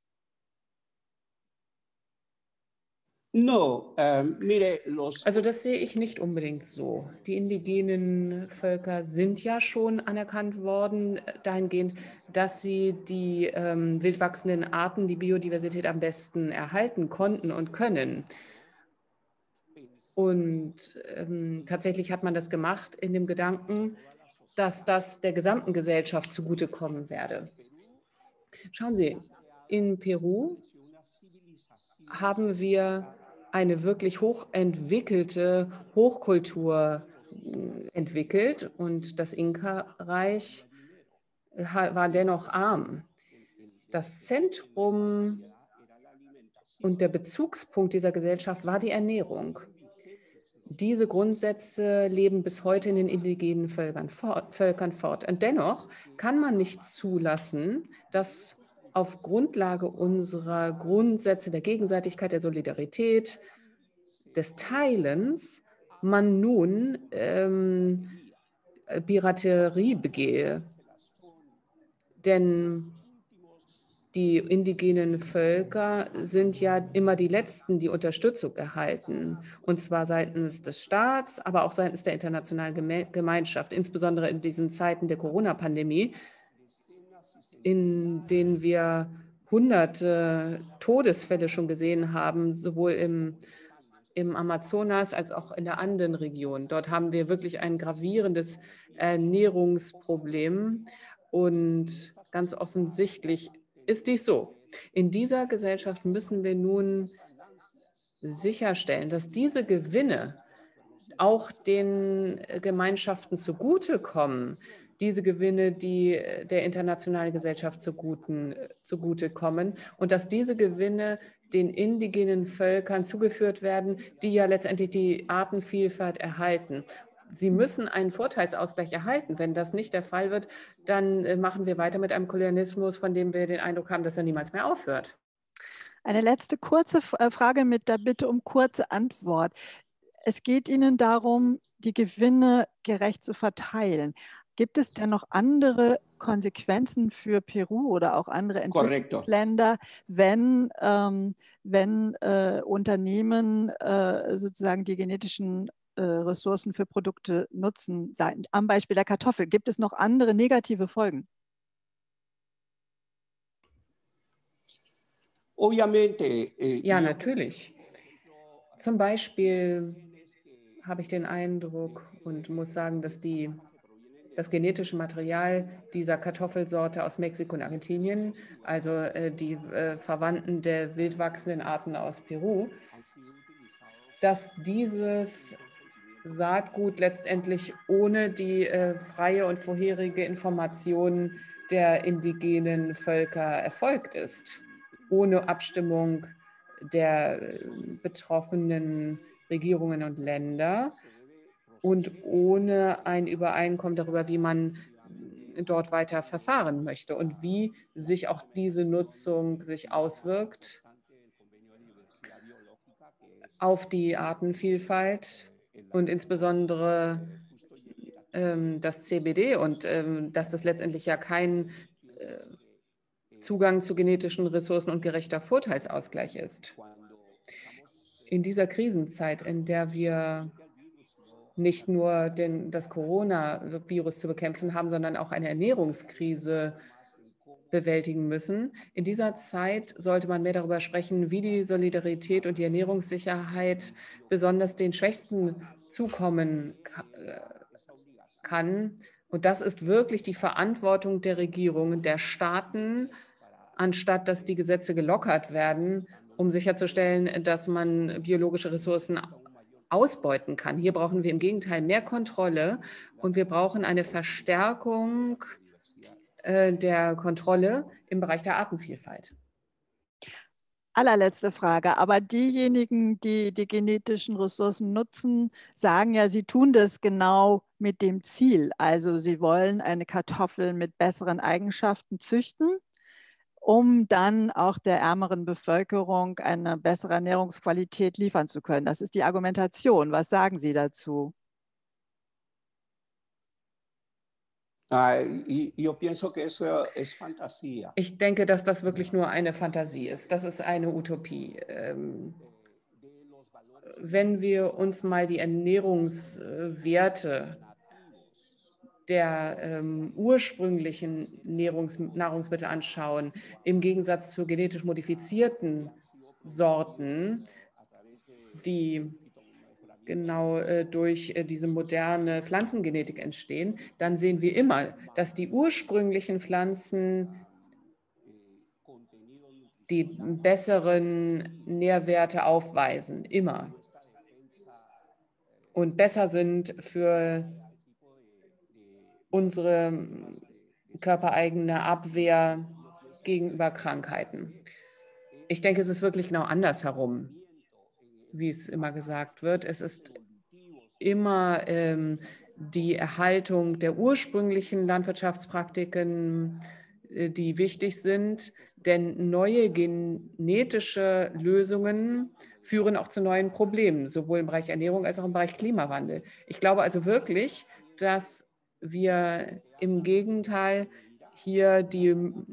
Speaker 5: No,
Speaker 7: Also das sehe ich nicht unbedingt so. Die indigenen Völker sind ja schon anerkannt worden, dahingehend, dass sie die wild wachsenden Arten, die Biodiversität am besten erhalten konnten und können. Und tatsächlich hat man das gemacht in dem Gedanken, dass das der gesamten Gesellschaft zugutekommen werde. Schauen Sie, in Peru haben wir eine wirklich hochentwickelte Hochkultur entwickelt und das Inka-Reich war dennoch arm. Das Zentrum und der Bezugspunkt dieser Gesellschaft war die Ernährung. Diese Grundsätze leben bis heute in den indigenen Völkern fort. Und dennoch kann man nicht zulassen, dass auf Grundlage unserer Grundsätze der Gegenseitigkeit, der Solidarität, des Teilens, man nun Piraterie begehe. Denn die indigenen Völker sind ja immer die Letzten, die Unterstützung erhalten. Und zwar seitens des Staats, aber auch seitens der internationalen Gemeinschaft, insbesondere in diesen Zeiten der Corona-Pandemie, in denen wir hunderte Todesfälle schon gesehen haben, sowohl im Amazonas als auch in der Andenregion. Dort haben wir wirklich ein gravierendes Ernährungsproblem und ganz offensichtlich ist dies so. In dieser Gesellschaft müssen wir nun sicherstellen, dass diese Gewinne auch den Gemeinschaften zugutekommen, diese Gewinne, die der internationalen Gesellschaft zugutekommen und dass diese Gewinne den indigenen Völkern zugeführt werden, die ja letztendlich die Artenvielfalt erhalten. Sie müssen einen Vorteilsausgleich erhalten. Wenn das nicht der Fall wird, dann machen wir weiter mit einem Kolonialismus, von dem wir den Eindruck haben, dass er niemals mehr aufhört.
Speaker 1: Eine letzte kurze Frage mit der Bitte um kurze Antwort. Es geht Ihnen darum, die Gewinne gerecht zu verteilen. Gibt es denn noch andere Konsequenzen für Peru oder auch andere Entwicklungsländer, wenn Unternehmen sozusagen die genetischen Ressourcen für Produkte nutzen, am Beispiel der Kartoffel? Gibt es noch andere negative Folgen?
Speaker 7: Ja, natürlich. Zum Beispiel habe ich den Eindruck und muss sagen, dass das genetische Material dieser Kartoffelsorte aus Mexiko und Argentinien, also die Verwandten der wild wachsenden Arten aus Peru, dass dieses Saatgut letztendlich ohne die freie und vorherige Information der indigenen Völker erfolgt ist, ohne Abstimmung der betroffenen Regierungen und Länder und ohne ein Übereinkommen darüber, wie man dort weiter verfahren möchte und wie sich auch diese Nutzung sich auswirkt auf die Artenvielfalt und insbesondere das CBD und dass das letztendlich ja kein Zugang zu genetischen Ressourcen und gerechter Vorteilsausgleich ist. In dieser Krisenzeit, in der wir nicht nur das Coronavirus zu bekämpfen haben, sondern auch eine Ernährungskrise bewältigen müssen. In dieser Zeit sollte man mehr darüber sprechen, wie die Solidarität und die Ernährungssicherheit besonders den Schwächsten zukommen kann. Und das ist wirklich die Verantwortung der Regierungen, der Staaten, anstatt dass die Gesetze gelockert werden, um sicherzustellen, dass man biologische Ressourcen ausbeuten kann. Hier brauchen wir im Gegenteil mehr Kontrolle und wir brauchen eine Verstärkung der Kontrolle im Bereich der Artenvielfalt.
Speaker 1: Allerletzte Frage, aber diejenigen, die die genetischen Ressourcen nutzen, sagen ja, sie tun das genau mit dem Ziel. Also sie wollen eine Kartoffel mit besseren Eigenschaften züchten, um dann auch der ärmeren Bevölkerung eine bessere Ernährungsqualität liefern zu können. Das ist die Argumentation. Was sagen Sie dazu?
Speaker 7: Ich denke, dass das wirklich nur eine Fantasie ist. Das ist eine Utopie. Wenn wir uns mal die Ernährungswerte der ursprünglichen Nahrungsmittel anschauen, im Gegensatz zu genetisch modifizierten Sorten, die genau durch diese moderne Pflanzengenetik entstehen, dann sehen wir immer, dass die ursprünglichen Pflanzen die besseren Nährwerte aufweisen, immer. Und besser sind für unsere körpereigene Abwehr gegenüber Krankheiten. Ich denke, es ist wirklich genau andersherum, wie es immer gesagt wird. Es ist immer die Erhaltung der ursprünglichen Landwirtschaftspraktiken, die wichtig sind, denn neue genetische Lösungen führen auch zu neuen Problemen, sowohl im Bereich Ernährung als auch im Bereich Klimawandel. Ich glaube also wirklich, dass wir im Gegenteil hier die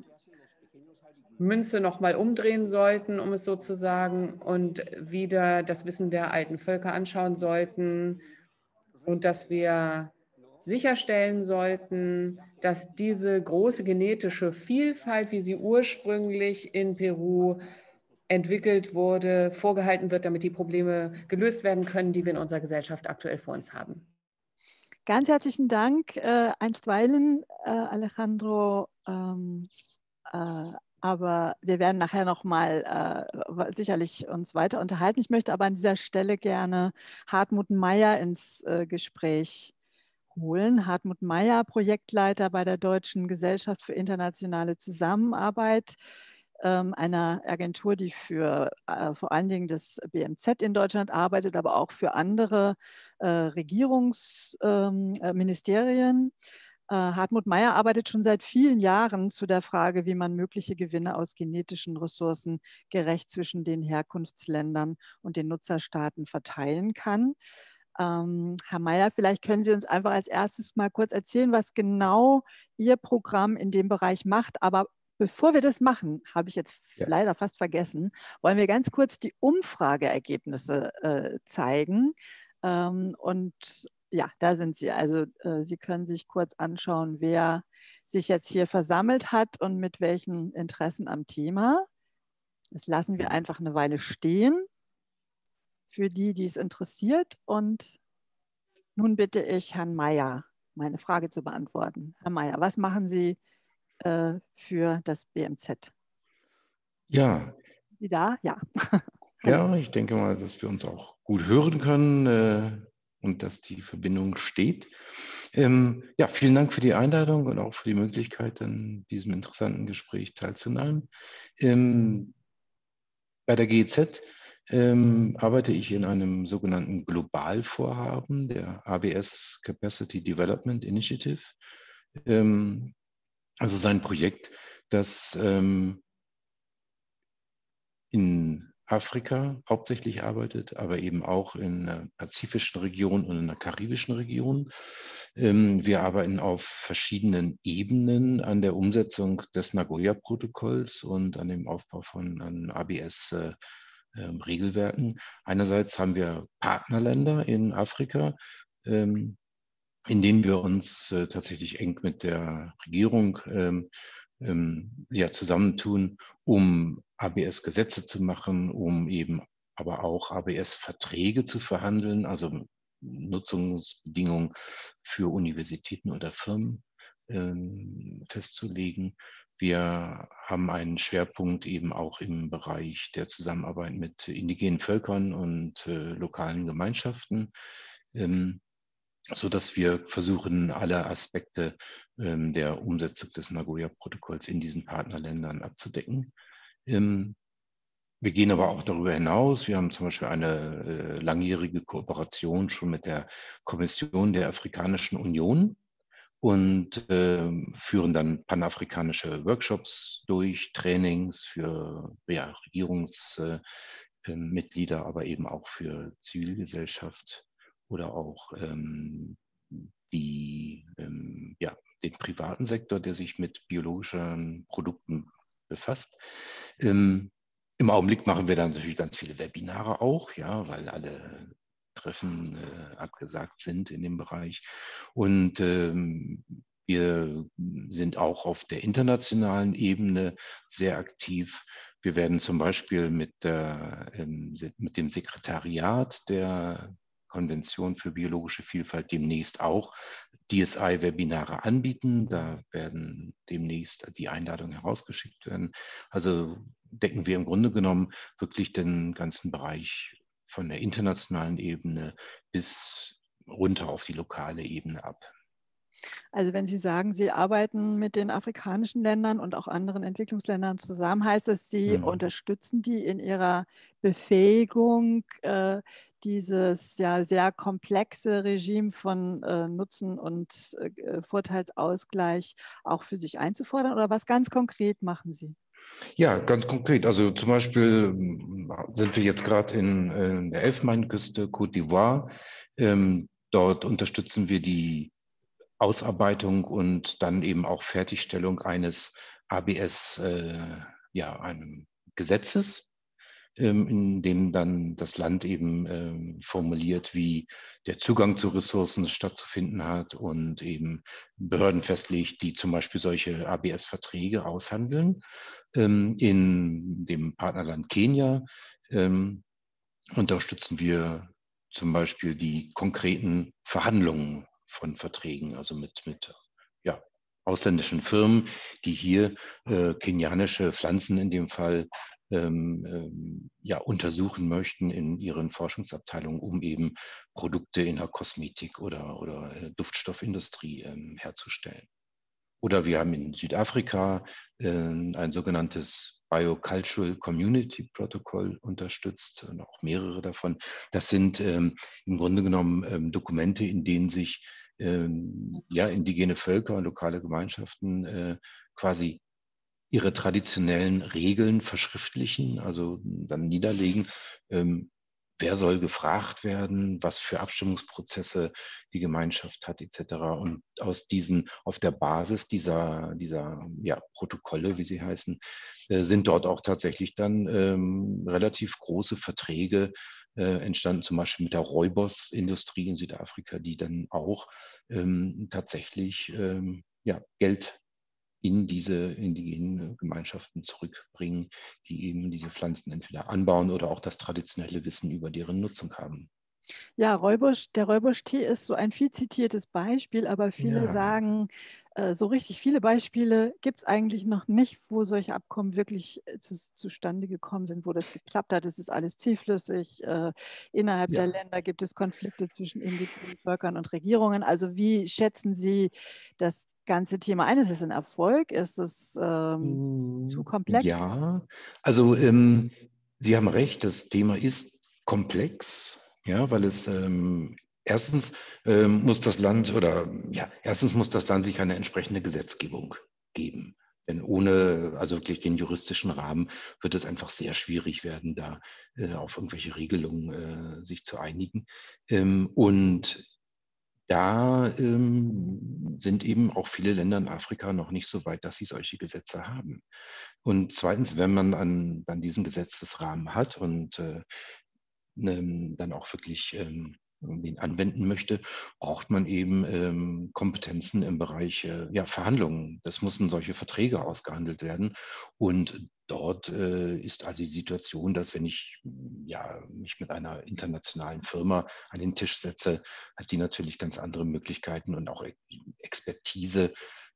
Speaker 7: Münze nochmal umdrehen sollten, um es so zu sagen, und wieder das Wissen der alten Völker anschauen sollten und dass wir sicherstellen sollten, dass diese große genetische Vielfalt, wie sie ursprünglich in Peru entwickelt wurde, vorgehalten wird, damit die Probleme gelöst werden können, die wir in unserer Gesellschaft aktuell vor uns haben.
Speaker 1: Ganz herzlichen Dank, einstweilen, Alejandro. Aber wir werden nachher noch mal sicherlich uns weiter unterhalten. Ich möchte aber an dieser Stelle gerne Hartmut Meyer ins Gespräch holen. Hartmut Meyer, Projektleiter bei der Deutschen Gesellschaft für internationale Zusammenarbeit, einer Agentur, die für vor allen Dingen das BMZ in Deutschland arbeitet, aber auch für andere Regierungsministerien. Hartmut Meyer arbeitet schon seit vielen Jahren zu der Frage, wie man mögliche Gewinne aus genetischen Ressourcen gerecht zwischen den Herkunftsländern und den Nutzerstaaten verteilen kann. Herr Meyer, vielleicht können Sie uns einfach als erstes mal kurz erzählen, was genau Ihr Programm in dem Bereich macht. Aber bevor wir das machen, habe ich jetzt leider fast vergessen, wollen wir ganz kurz die Umfrageergebnisse zeigen. Und ja, da sind sie. Also Sie können sich kurz anschauen, wer sich jetzt hier versammelt hat und mit welchen Interessen am Thema. Das lassen wir einfach eine Weile stehen für die, die es interessiert. Und Nun bitte ich Herrn Mayer, meine Frage zu beantworten. Herr Mayer, was machen Sie für das BMZ?
Speaker 8: Ja,
Speaker 1: Sind Sie da? Ja.
Speaker 8: ja, ich denke mal, dass wir uns auch gut hören können und dass die Verbindung steht. Ja, vielen Dank für die Einladung und auch für die Möglichkeit, an diesem interessanten Gespräch teilzunehmen. Bei der GEZ arbeite ich in einem sogenannten Globalvorhaben, der ABS Capacity Development Initiative. Also sein Projekt, das in Afrika hauptsächlich arbeitet, aber eben auch in der pazifischen Region und in der karibischen region. Wir arbeiten auf verschiedenen Ebenen an der Umsetzung des Nagoya-Protokolls und an dem Aufbau von ABS-Regelwerken. Einerseits haben wir Partnerländer in Afrika, in denen wir uns tatsächlich eng mit der Regierung ja, zusammentun, um ABS-Gesetze zu machen, um eben aber auch ABS-Verträge zu verhandeln, also Nutzungsbedingungen für Universitäten oder Firmen festzulegen. Wir haben einen Schwerpunkt eben auch im Bereich der Zusammenarbeit mit indigenen Völkern und lokalen Gemeinschaften, sodass wir versuchen, alle Aspekte der Umsetzung des Nagoya-Protokolls in diesen Partnerländern abzudecken. Wir gehen aber auch darüber hinaus. Wir haben zum Beispiel eine langjährige Kooperation schon mit der Kommission der Afrikanischen Union und führen dann panafrikanische Workshops durch, Trainings für ja, Regierungsmitglieder, aber eben auch für Zivilgesellschaft oder auch ja, den privaten Sektor, der sich mit biologischen Produkten befasst. Im Augenblick machen wir dann natürlich ganz viele Webinare auch, ja, weil alle Treffen abgesagt sind in dem Bereich. Und wir sind auch auf der internationalen Ebene sehr aktiv. Wir werden zum Beispiel mit dem Sekretariat der Konvention für biologische Vielfalt demnächst auch DSI-Webinare anbieten. Da werden demnächst die Einladungen herausgeschickt werden. Also decken wir im Grunde genommen wirklich den ganzen Bereich von der internationalen Ebene bis runter auf die lokale Ebene ab.
Speaker 1: Also wenn Sie sagen, Sie arbeiten mit den afrikanischen Ländern und auch anderen Entwicklungsländern zusammen, heißt das, Sie unterstützen die in ihrer Befähigung, dieses ja sehr komplexe Regime von Nutzen und Vorteilsausgleich auch für sich einzufordern, oder was ganz konkret machen Sie?
Speaker 8: Ja, ganz konkret. Also zum Beispiel sind wir jetzt gerade in der Elfenbeinküste, Côte d'Ivoire. Dort unterstützen wir die Ausarbeitung und dann eben auch Fertigstellung eines ABS, ja, einem Gesetzes, in dem dann das Land eben formuliert, wie der Zugang zu Ressourcen stattzufinden hat und eben Behörden festlegt, die zum Beispiel solche ABS-Verträge aushandeln. In dem Partnerland Kenia unterstützen wir zum Beispiel die konkreten Verhandlungen von Verträgen, also mit ja, ausländischen Firmen, die hier kenianische Pflanzen in dem Fall ja, untersuchen möchten in ihren Forschungsabteilungen, um eben Produkte in der Kosmetik oder Duftstoffindustrie herzustellen. Oder wir haben in Südafrika ein sogenanntes Biocultural Community Protocol unterstützt und auch mehrere davon. Das sind im Grunde genommen Dokumente, in denen sich ja, indigene Völker und lokale Gemeinschaften quasi ihre traditionellen Regeln verschriftlichen, also dann niederlegen. Wer soll gefragt werden, was für Abstimmungsprozesse die Gemeinschaft hat, etc. Und auf der Basis dieser ja, Protokolle, wie sie heißen, sind dort auch tatsächlich dann relativ große Verträge entstanden, zum Beispiel mit der Rooibos-Industrie in Südafrika, die dann auch tatsächlich ja, Geld in diese indigenen Gemeinschaften zurückbringen, die eben diese Pflanzen entweder anbauen oder auch das traditionelle Wissen über deren Nutzung haben.
Speaker 1: Ja, der Räubusch-Tee ist so ein viel zitiertes Beispiel, aber viele
Speaker 8: Ja.
Speaker 1: sagen, so richtig viele Beispiele gibt es eigentlich noch nicht, wo solche Abkommen wirklich zustande gekommen sind, wo das geklappt hat. Es ist alles zähflüssig. Innerhalb der
Speaker 8: Ja.
Speaker 1: Länder gibt es Konflikte zwischen indigenen Völkern und Regierungen. Also wie schätzen Sie das ganze Thema ein? Ist es ein Erfolg? Ist es zu komplex?
Speaker 8: Ja, also Sie haben recht, das Thema ist komplex, ja, weil es erstens muss das Land sich eine entsprechende Gesetzgebung geben. Denn ohne also wirklich den juristischen Rahmen wird es einfach sehr schwierig werden, da auf irgendwelche Regelungen sich zu einigen. Und da sind eben auch viele Länder in Afrika noch nicht so weit, dass sie solche Gesetze haben. Und zweitens, wenn man dann diesen Gesetzesrahmen hat und dann auch wirklich den anwenden möchte, braucht man eben Kompetenzen im Bereich Verhandlungen. Das müssen solche Verträge ausgehandelt werden. Und dort ist also die Situation, dass wenn ich mich mit einer internationalen Firma an den Tisch setze, hat die natürlich ganz andere Möglichkeiten und auch Expertise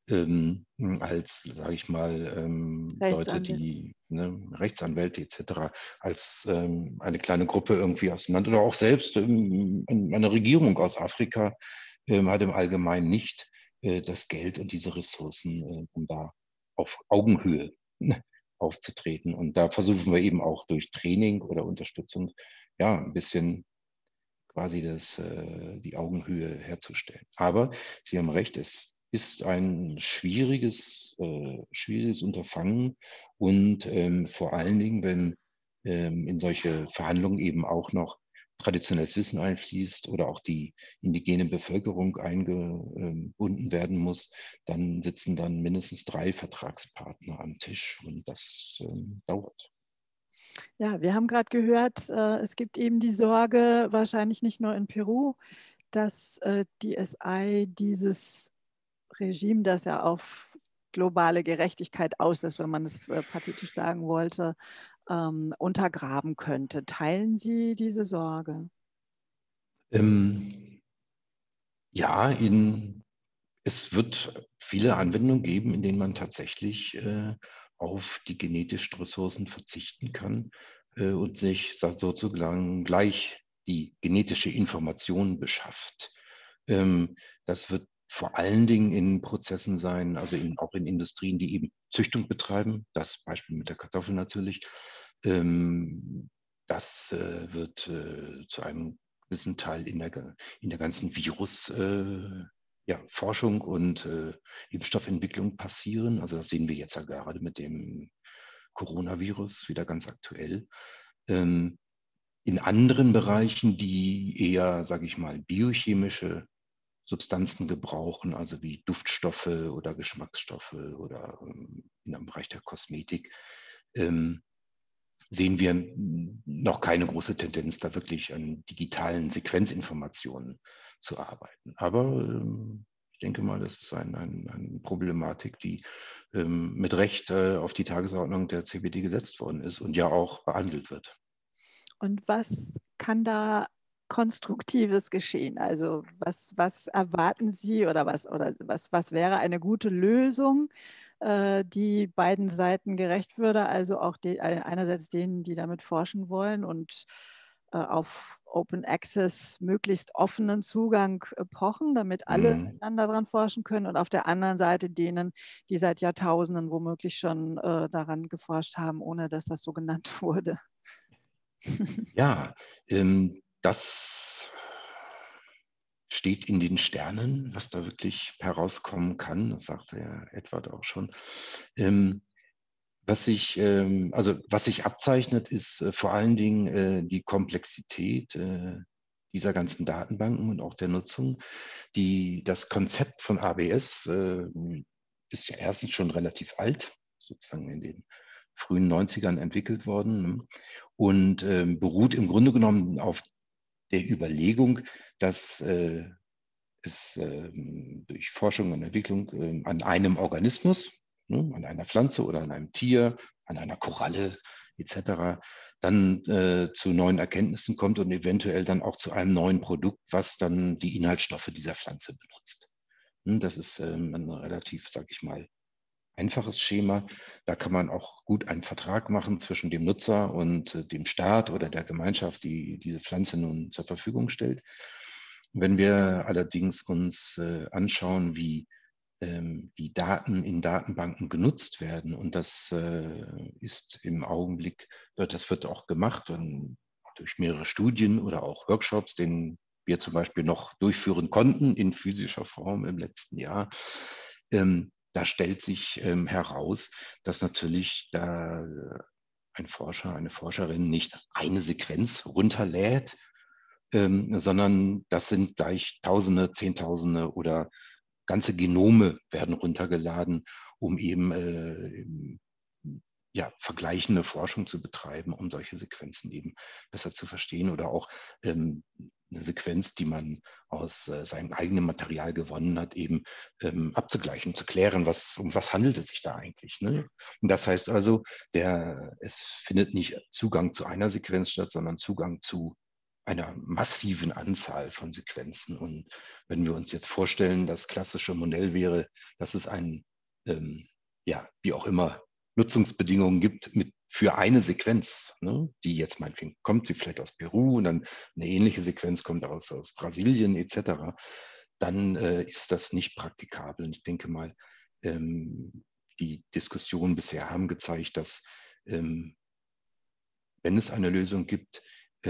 Speaker 8: als, sage ich mal, Leute, die Rechtsanwälte etc., als eine kleine Gruppe irgendwie aus dem Land oder auch selbst eine Regierung aus Afrika hat im Allgemeinen nicht das Geld und diese Ressourcen, um da auf Augenhöhe aufzutreten. Und da versuchen wir eben auch durch Training oder Unterstützung ein bisschen quasi die Augenhöhe herzustellen. Aber Sie haben recht, es ist ein schwieriges Unterfangen und vor allen Dingen, wenn in solche Verhandlungen eben auch noch traditionelles Wissen einfließt oder auch die indigene Bevölkerung eingebunden werden muss, dann sitzen dann mindestens 3 Vertragspartner am Tisch und das dauert.
Speaker 1: Ja, wir haben gerade gehört, es gibt eben die Sorge, wahrscheinlich nicht nur in Peru, dass die SI dieses Regime, das ja auf globale Gerechtigkeit aus ist, wenn man es pathetisch sagen wollte, untergraben könnte. Teilen Sie diese Sorge?
Speaker 8: Ja, es wird viele Anwendungen geben, in denen man tatsächlich auf die genetischen Ressourcen verzichten kann und sich sozusagen gleich die genetische Information beschafft. Das wird vor allen Dingen in Prozessen sein, also auch in Industrien, die eben Züchtung betreiben, das Beispiel mit der Kartoffel natürlich. Das wird zu einem gewissen Teil in der ganzen Forschung und Impfstoffentwicklung passieren. Also das sehen wir jetzt ja gerade mit dem Coronavirus wieder ganz aktuell. In anderen Bereichen, die eher, sage ich mal, biochemische Substanzen gebrauchen, also wie Duftstoffe oder Geschmacksstoffe oder im Bereich der Kosmetik, sehen wir noch keine große Tendenz, da wirklich an digitalen Sequenzinformationen zu arbeiten. Aber ich denke mal, das ist eine Problematik, die mit Recht auf die Tagesordnung der CBD gesetzt worden ist und ja auch behandelt wird.
Speaker 1: Und was kann da Konstruktives geschehen? Also was erwarten Sie oder was wäre eine gute Lösung, die beiden Seiten gerecht würde? Also auch einerseits denen, die damit forschen wollen und auf Open Access, möglichst offenen Zugang pochen, damit alle miteinander daran forschen können, und auf der anderen Seite denen, die seit Jahrtausenden womöglich schon daran geforscht haben, ohne dass das so genannt wurde.
Speaker 8: Ja, das steht in den Sternen, was da wirklich herauskommen kann. Das sagte ja Edward auch schon. Was sich abzeichnet, ist vor allen Dingen die Komplexität dieser ganzen Datenbanken und auch der Nutzung. Das Konzept von ABS ist ja erstens schon relativ alt, sozusagen in den frühen 90ern entwickelt worden und beruht im Grunde genommen auf der Überlegung, dass es durch Forschung und Entwicklung an einem Organismus, an einer Pflanze oder an einem Tier, an einer Koralle etc., dann zu neuen Erkenntnissen kommt und eventuell dann auch zu einem neuen Produkt, was dann die Inhaltsstoffe dieser Pflanze benutzt. Das ist ein relativ, sage ich mal, einfaches Schema. Da kann man auch gut einen Vertrag machen zwischen dem Nutzer und dem Staat oder der Gemeinschaft, die diese Pflanze nun zur Verfügung stellt. Wenn wir allerdings uns anschauen, wie die Daten in Datenbanken genutzt werden, und das ist im Augenblick, das wird auch gemacht durch mehrere Studien oder auch Workshops, den wir zum Beispiel noch durchführen konnten in physischer Form im letzten Jahr. Da stellt sich heraus, dass natürlich da ein Forscher, eine Forscherin nicht eine Sequenz runterlädt, sondern das sind gleich Tausende, Zehntausende oder ganze Genome werden runtergeladen, um eben vergleichende Forschung zu betreiben, um solche Sequenzen eben besser zu verstehen oder auch eine Sequenz, die man aus seinem eigenen Material gewonnen hat, eben abzugleichen, zu klären, um was handelt es sich da eigentlich. Ne? Und das heißt also, es findet nicht Zugang zu einer Sequenz statt, sondern Zugang zu einer massiven Anzahl von Sequenzen. Und wenn wir uns jetzt vorstellen, das klassische Modell wäre, dass es wie auch immer, Nutzungsbedingungen gibt für eine Sequenz, ne, die jetzt meinetwegen kommt sie vielleicht aus Peru und dann eine ähnliche Sequenz kommt aus Brasilien etc., dann ist das nicht praktikabel. Und ich denke mal, die Diskussionen bisher haben gezeigt, dass wenn es eine Lösung gibt,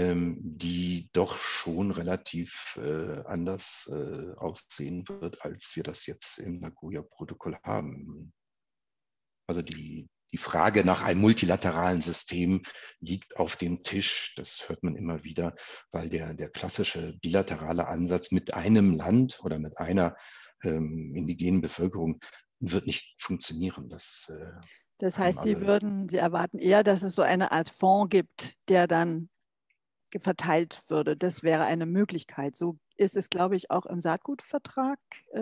Speaker 8: die doch schon relativ anders aussehen wird, als wir das jetzt im Nagoya-Protokoll haben. Also die Frage nach einem multilateralen System liegt auf dem Tisch. Das hört man immer wieder, weil der klassische bilaterale Ansatz mit einem Land oder mit einer indigenen Bevölkerung wird nicht funktionieren. Das
Speaker 1: heißt, Sie erwarten eher, dass es so eine Art Fonds gibt, der dann verteilt würde. Das wäre eine Möglichkeit. So ist es, glaube ich, auch im Saatgutvertrag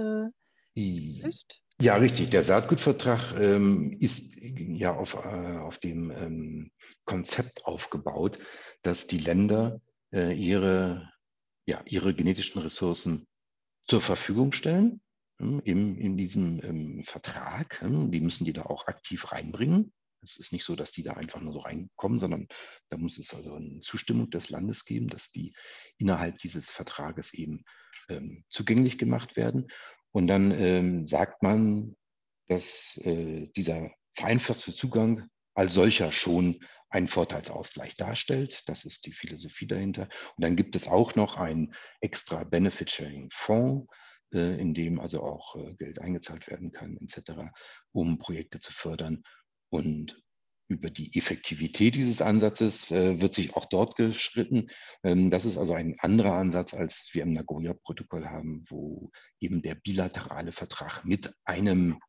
Speaker 1: gelöst.
Speaker 8: Ja, richtig. Der Saatgutvertrag ist ja auf dem Konzept aufgebaut, dass die Länder ihre genetischen Ressourcen zur Verfügung stellen in diesem Vertrag. Die müssen die da auch aktiv reinbringen. Es ist nicht so, dass die da einfach nur so reinkommen, sondern da muss es also eine Zustimmung des Landes geben, dass die innerhalb dieses Vertrages eben zugänglich gemacht werden. Und dann sagt man, dass dieser vereinfachte Zugang als solcher schon einen Vorteilsausgleich darstellt. Das ist die Philosophie dahinter. Und dann gibt es auch noch einen extra Benefit-Sharing-Fonds, in dem also auch Geld eingezahlt werden kann, etc., um Projekte zu fördern. Und über die Effektivität dieses Ansatzes wird sich auch dort gestritten. Das ist also ein anderer Ansatz, als wir im Nagoya-Protokoll haben, wo eben der bilaterale Vertrag mit einem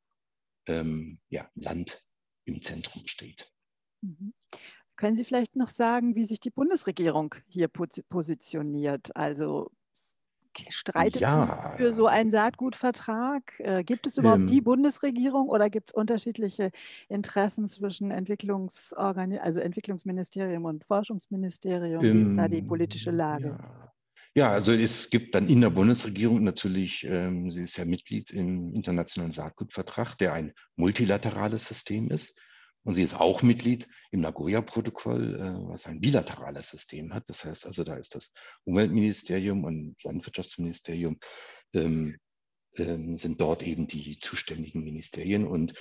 Speaker 8: Land im Zentrum steht.
Speaker 1: Mhm. Können Sie vielleicht noch sagen, wie sich die Bundesregierung hier positioniert? Also streitet sie für so einen Saatgutvertrag? Gibt es überhaupt die Bundesregierung oder gibt es unterschiedliche Interessen zwischen Entwicklungsministerium und Forschungsministerium? Wie ist da die politische Lage?
Speaker 8: Ja, also es gibt dann in der Bundesregierung natürlich, sie ist ja Mitglied im Internationalen Saatgutvertrag, der ein multilaterales System ist. Und sie ist auch Mitglied im Nagoya-Protokoll, was ein bilaterales System hat. Das heißt also, da ist das Umweltministerium und Landwirtschaftsministerium sind dort eben die zuständigen Ministerien und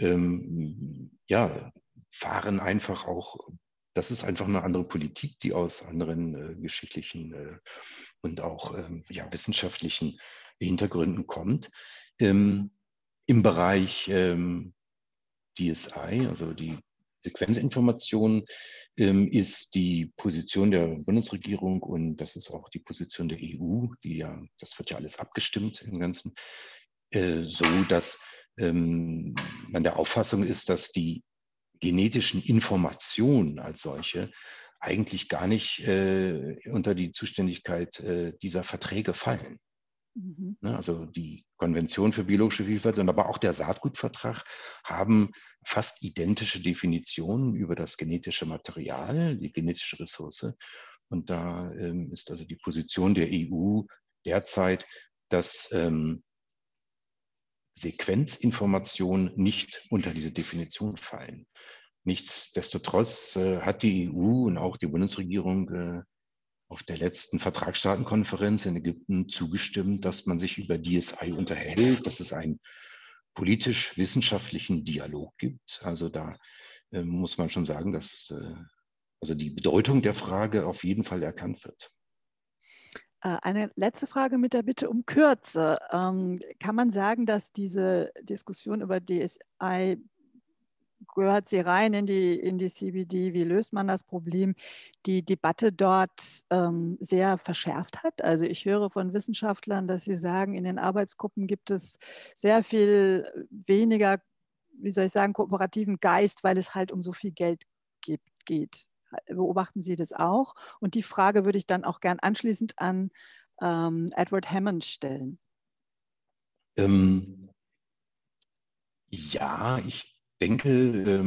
Speaker 8: fahren einfach auch, das ist einfach eine andere Politik, die aus anderen geschichtlichen und auch wissenschaftlichen Hintergründen kommt. Im Bereich DSI, also die Sequenzinformation, ist die Position der Bundesregierung und das ist auch die Position der EU, das wird ja alles abgestimmt im Ganzen, so dass man der Auffassung ist, dass die genetischen Informationen als solche eigentlich gar nicht unter die Zuständigkeit dieser Verträge fallen. Also die Konvention für biologische Vielfalt und aber auch der Saatgutvertrag haben fast identische Definitionen über das genetische Material, die genetische Ressource. Und da ist also die Position der EU derzeit, dass Sequenzinformationen nicht unter diese Definition fallen. Nichtsdestotrotz hat die EU und auch die Bundesregierung auf der letzten Vertragsstaatenkonferenz in Ägypten zugestimmt, dass man sich über DSI unterhält, dass es einen politisch-wissenschaftlichen Dialog gibt. Also da muss man schon sagen, dass also die Bedeutung der Frage auf jeden Fall erkannt wird.
Speaker 1: Eine letzte Frage mit der Bitte um Kürze. Kann man sagen, dass diese Diskussion über DSI, gehört sie rein in die CBD? Wie löst man das Problem? Die Debatte dort sehr verschärft hat. Also ich höre von Wissenschaftlern, dass sie sagen, in den Arbeitsgruppen gibt es sehr viel weniger, wie soll ich sagen, kooperativen Geist, weil es halt um so viel Geld geht. Beobachten Sie das auch? Und die Frage würde ich dann auch gern anschließend an Edward Hammond stellen.
Speaker 8: Ja, ich denke,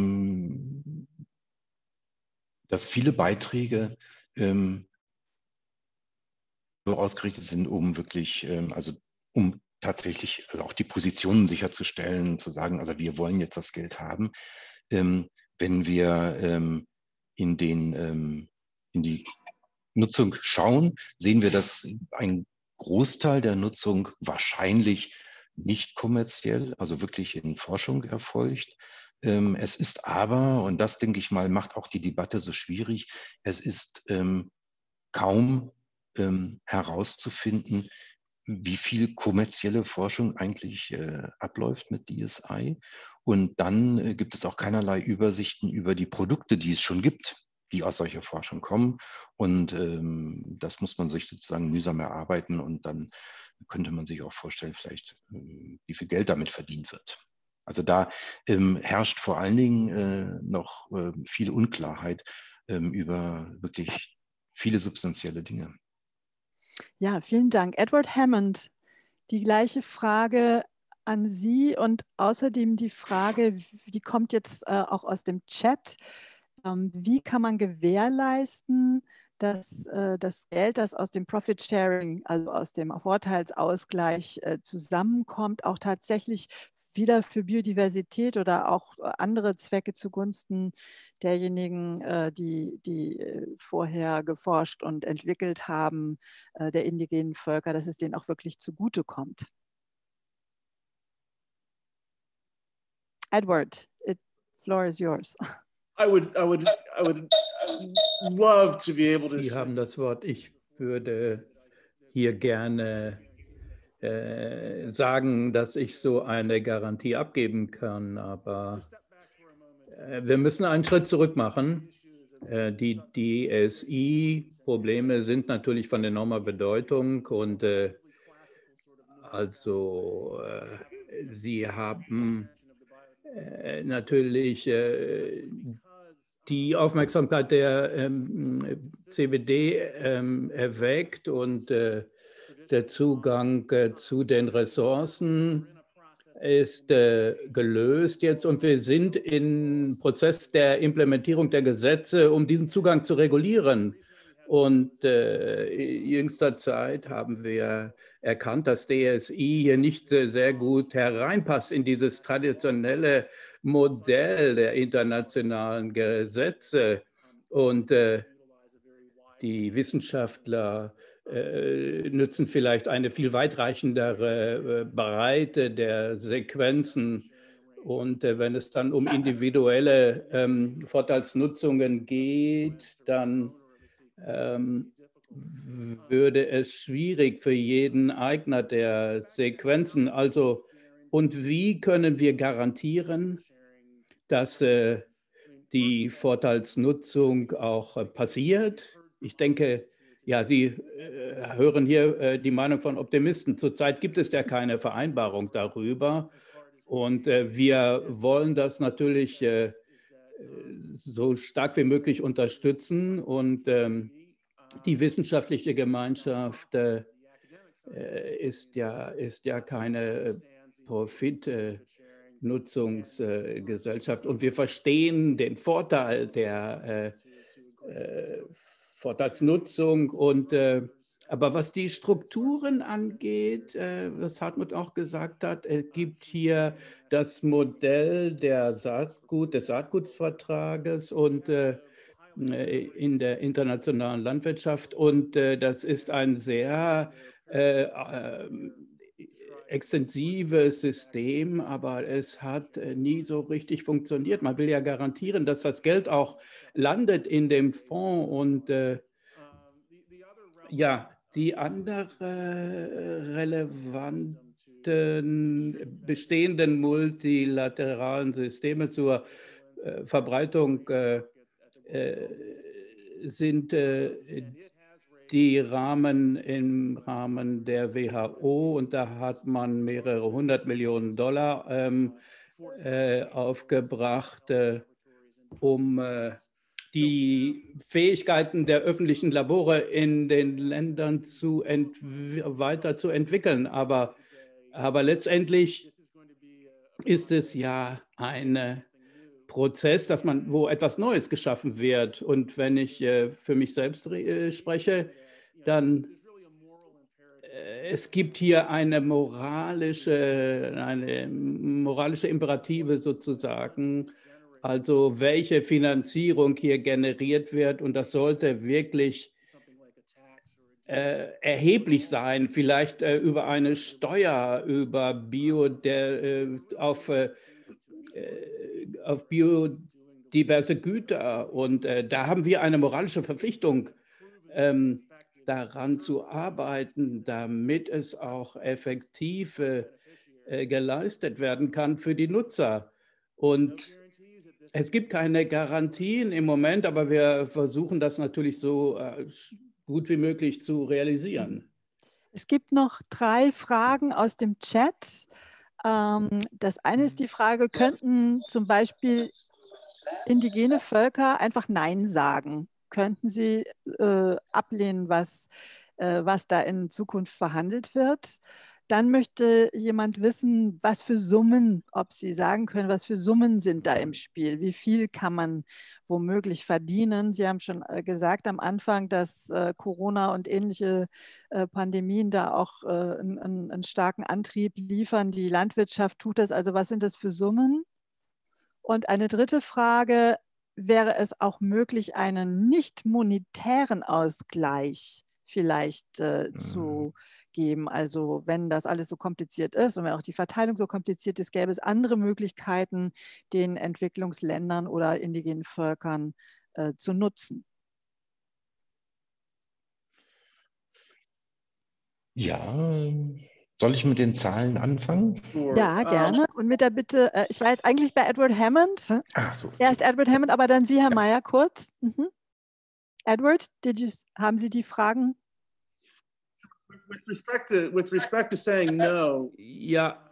Speaker 8: dass viele Beiträge so ausgerichtet sind, um wirklich, also um tatsächlich auch die Positionen sicherzustellen, zu sagen, also wir wollen jetzt das Geld haben. Wenn wir in die Nutzung schauen, sehen wir, dass ein Großteil der Nutzung wahrscheinlich nicht kommerziell, also wirklich in Forschung erfolgt. Es ist aber, und das denke ich mal, macht auch die Debatte so schwierig, es ist kaum herauszufinden, wie viel kommerzielle Forschung eigentlich abläuft mit DSI. Und dann gibt es auch keinerlei Übersichten über die Produkte, die es schon gibt, die aus solcher Forschung kommen. Und das muss man sich sozusagen mühsam erarbeiten. Und dann könnte man sich auch vorstellen, vielleicht, wie viel Geld damit verdient wird. Also da herrscht vor allen Dingen noch viel Unklarheit über wirklich viele substanzielle Dinge.
Speaker 1: Ja, vielen Dank. Edward Hammond, die gleiche Frage an Sie und außerdem die Frage, die kommt jetzt auch aus dem Chat. Wie kann man gewährleisten, dass das Geld, das aus dem Profit Sharing, also aus dem Vorteilsausgleich zusammenkommt, auch tatsächlich wieder für Biodiversität oder auch andere Zwecke zugunsten derjenigen, die vorher geforscht und entwickelt haben, der indigenen Völker, dass es denen auch wirklich zugutekommt? Edward, the floor is yours.
Speaker 2: I would love to be able to.
Speaker 4: Sie haben das Wort. Ich würde hier gerne sagen, dass ich so eine Garantie abgeben kann, aber wir müssen einen Schritt zurück machen. Die DSI-Probleme sind natürlich von enormer Bedeutung und also Sie haben natürlich die Aufmerksamkeit der CBD erweckt und der Zugang zu den Ressourcen ist gelöst jetzt und wir sind im Prozess der Implementierung der Gesetze, um diesen Zugang zu regulieren. Und in jüngster Zeit haben wir erkannt, dass DSI hier nicht sehr gut hereinpasst in dieses traditionelle Modell der internationalen Gesetze. Und die Wissenschaftler nützen vielleicht eine viel weitreichendere Breite der Sequenzen. Und wenn es dann um individuelle Vorteilsnutzungen geht, dann würde es schwierig für jeden Eigner der Sequenzen. Also, und wie können wir garantieren, dass die Vorteilsnutzung auch passiert? Ich denke, ja, Sie hören hier die Meinung von Optimisten. Zurzeit gibt es ja keine Vereinbarung darüber. Und wir wollen das natürlich so stark wie möglich unterstützen. Und die wissenschaftliche Gemeinschaft ist ja keine Profitnutzungsgesellschaft. Und wir verstehen den Vorteil der Vorteilsnutzung. Aber was die Strukturen angeht, was Hartmut auch gesagt hat, es gibt hier das Modell des Saatgutvertrages und in der internationalen Landwirtschaft. Und das ist ein sehr extensives System, aber es hat nie so richtig funktioniert. Man will ja garantieren, dass das Geld auch landet in dem Fonds. Und ja, die andere relevanten bestehenden multilateralen Systeme zur Verbreitung sind die Rahmen im Rahmen der WHO, und da hat man mehrere 100 Millionen Dollar aufgebracht, um die Fähigkeiten der öffentlichen Labore in den Ländern weiter zu entwickeln. Aber letztendlich ist es ja ein Prozess, wo etwas Neues geschaffen wird. Und wenn ich für mich selbst spreche, dann es gibt hier eine moralische Imperative sozusagen, also welche Finanzierung hier generiert wird. Und das sollte wirklich erheblich sein, vielleicht über eine Steuer, über auf biodiverse Güter. Und da haben wir eine moralische Verpflichtung, daran zu arbeiten, damit es auch effektiv geleistet werden kann für die Nutzer. Und es gibt keine Garantien im Moment, aber wir versuchen das natürlich so gut wie möglich zu realisieren.
Speaker 1: Es gibt noch 3 Fragen aus dem Chat. Das eine ist die Frage, könnten zum Beispiel indigene Völker einfach Nein sagen? Könnten sie ablehnen, was da in Zukunft verhandelt wird? Dann möchte jemand wissen, was für Summen, ob Sie sagen können, was für Summen sind da im Spiel? Wie viel kann man womöglich verdienen? Sie haben schon gesagt am Anfang, dass Corona und ähnliche Pandemien da auch einen starken Antrieb liefern. Die Landwirtschaft tut das. Also was sind das für Summen? Und eine dritte Frage, wäre es auch möglich, einen nicht monetären Ausgleich vielleicht zu geben? Also wenn das alles so kompliziert ist und wenn auch die Verteilung so kompliziert ist, gäbe es andere Möglichkeiten, den Entwicklungsländern oder indigenen Völkern zu nutzen?
Speaker 8: Ja, soll ich mit den Zahlen anfangen?
Speaker 1: Ja, gerne. Und mit der Bitte, ich war jetzt eigentlich bei Edward Hammond.
Speaker 8: Ach so.
Speaker 1: Erst Edward Hammond, aber dann Sie, Herr Meyer, kurz. Edward, haben Sie die Fragen?
Speaker 2: With respect to saying no.
Speaker 4: Ja,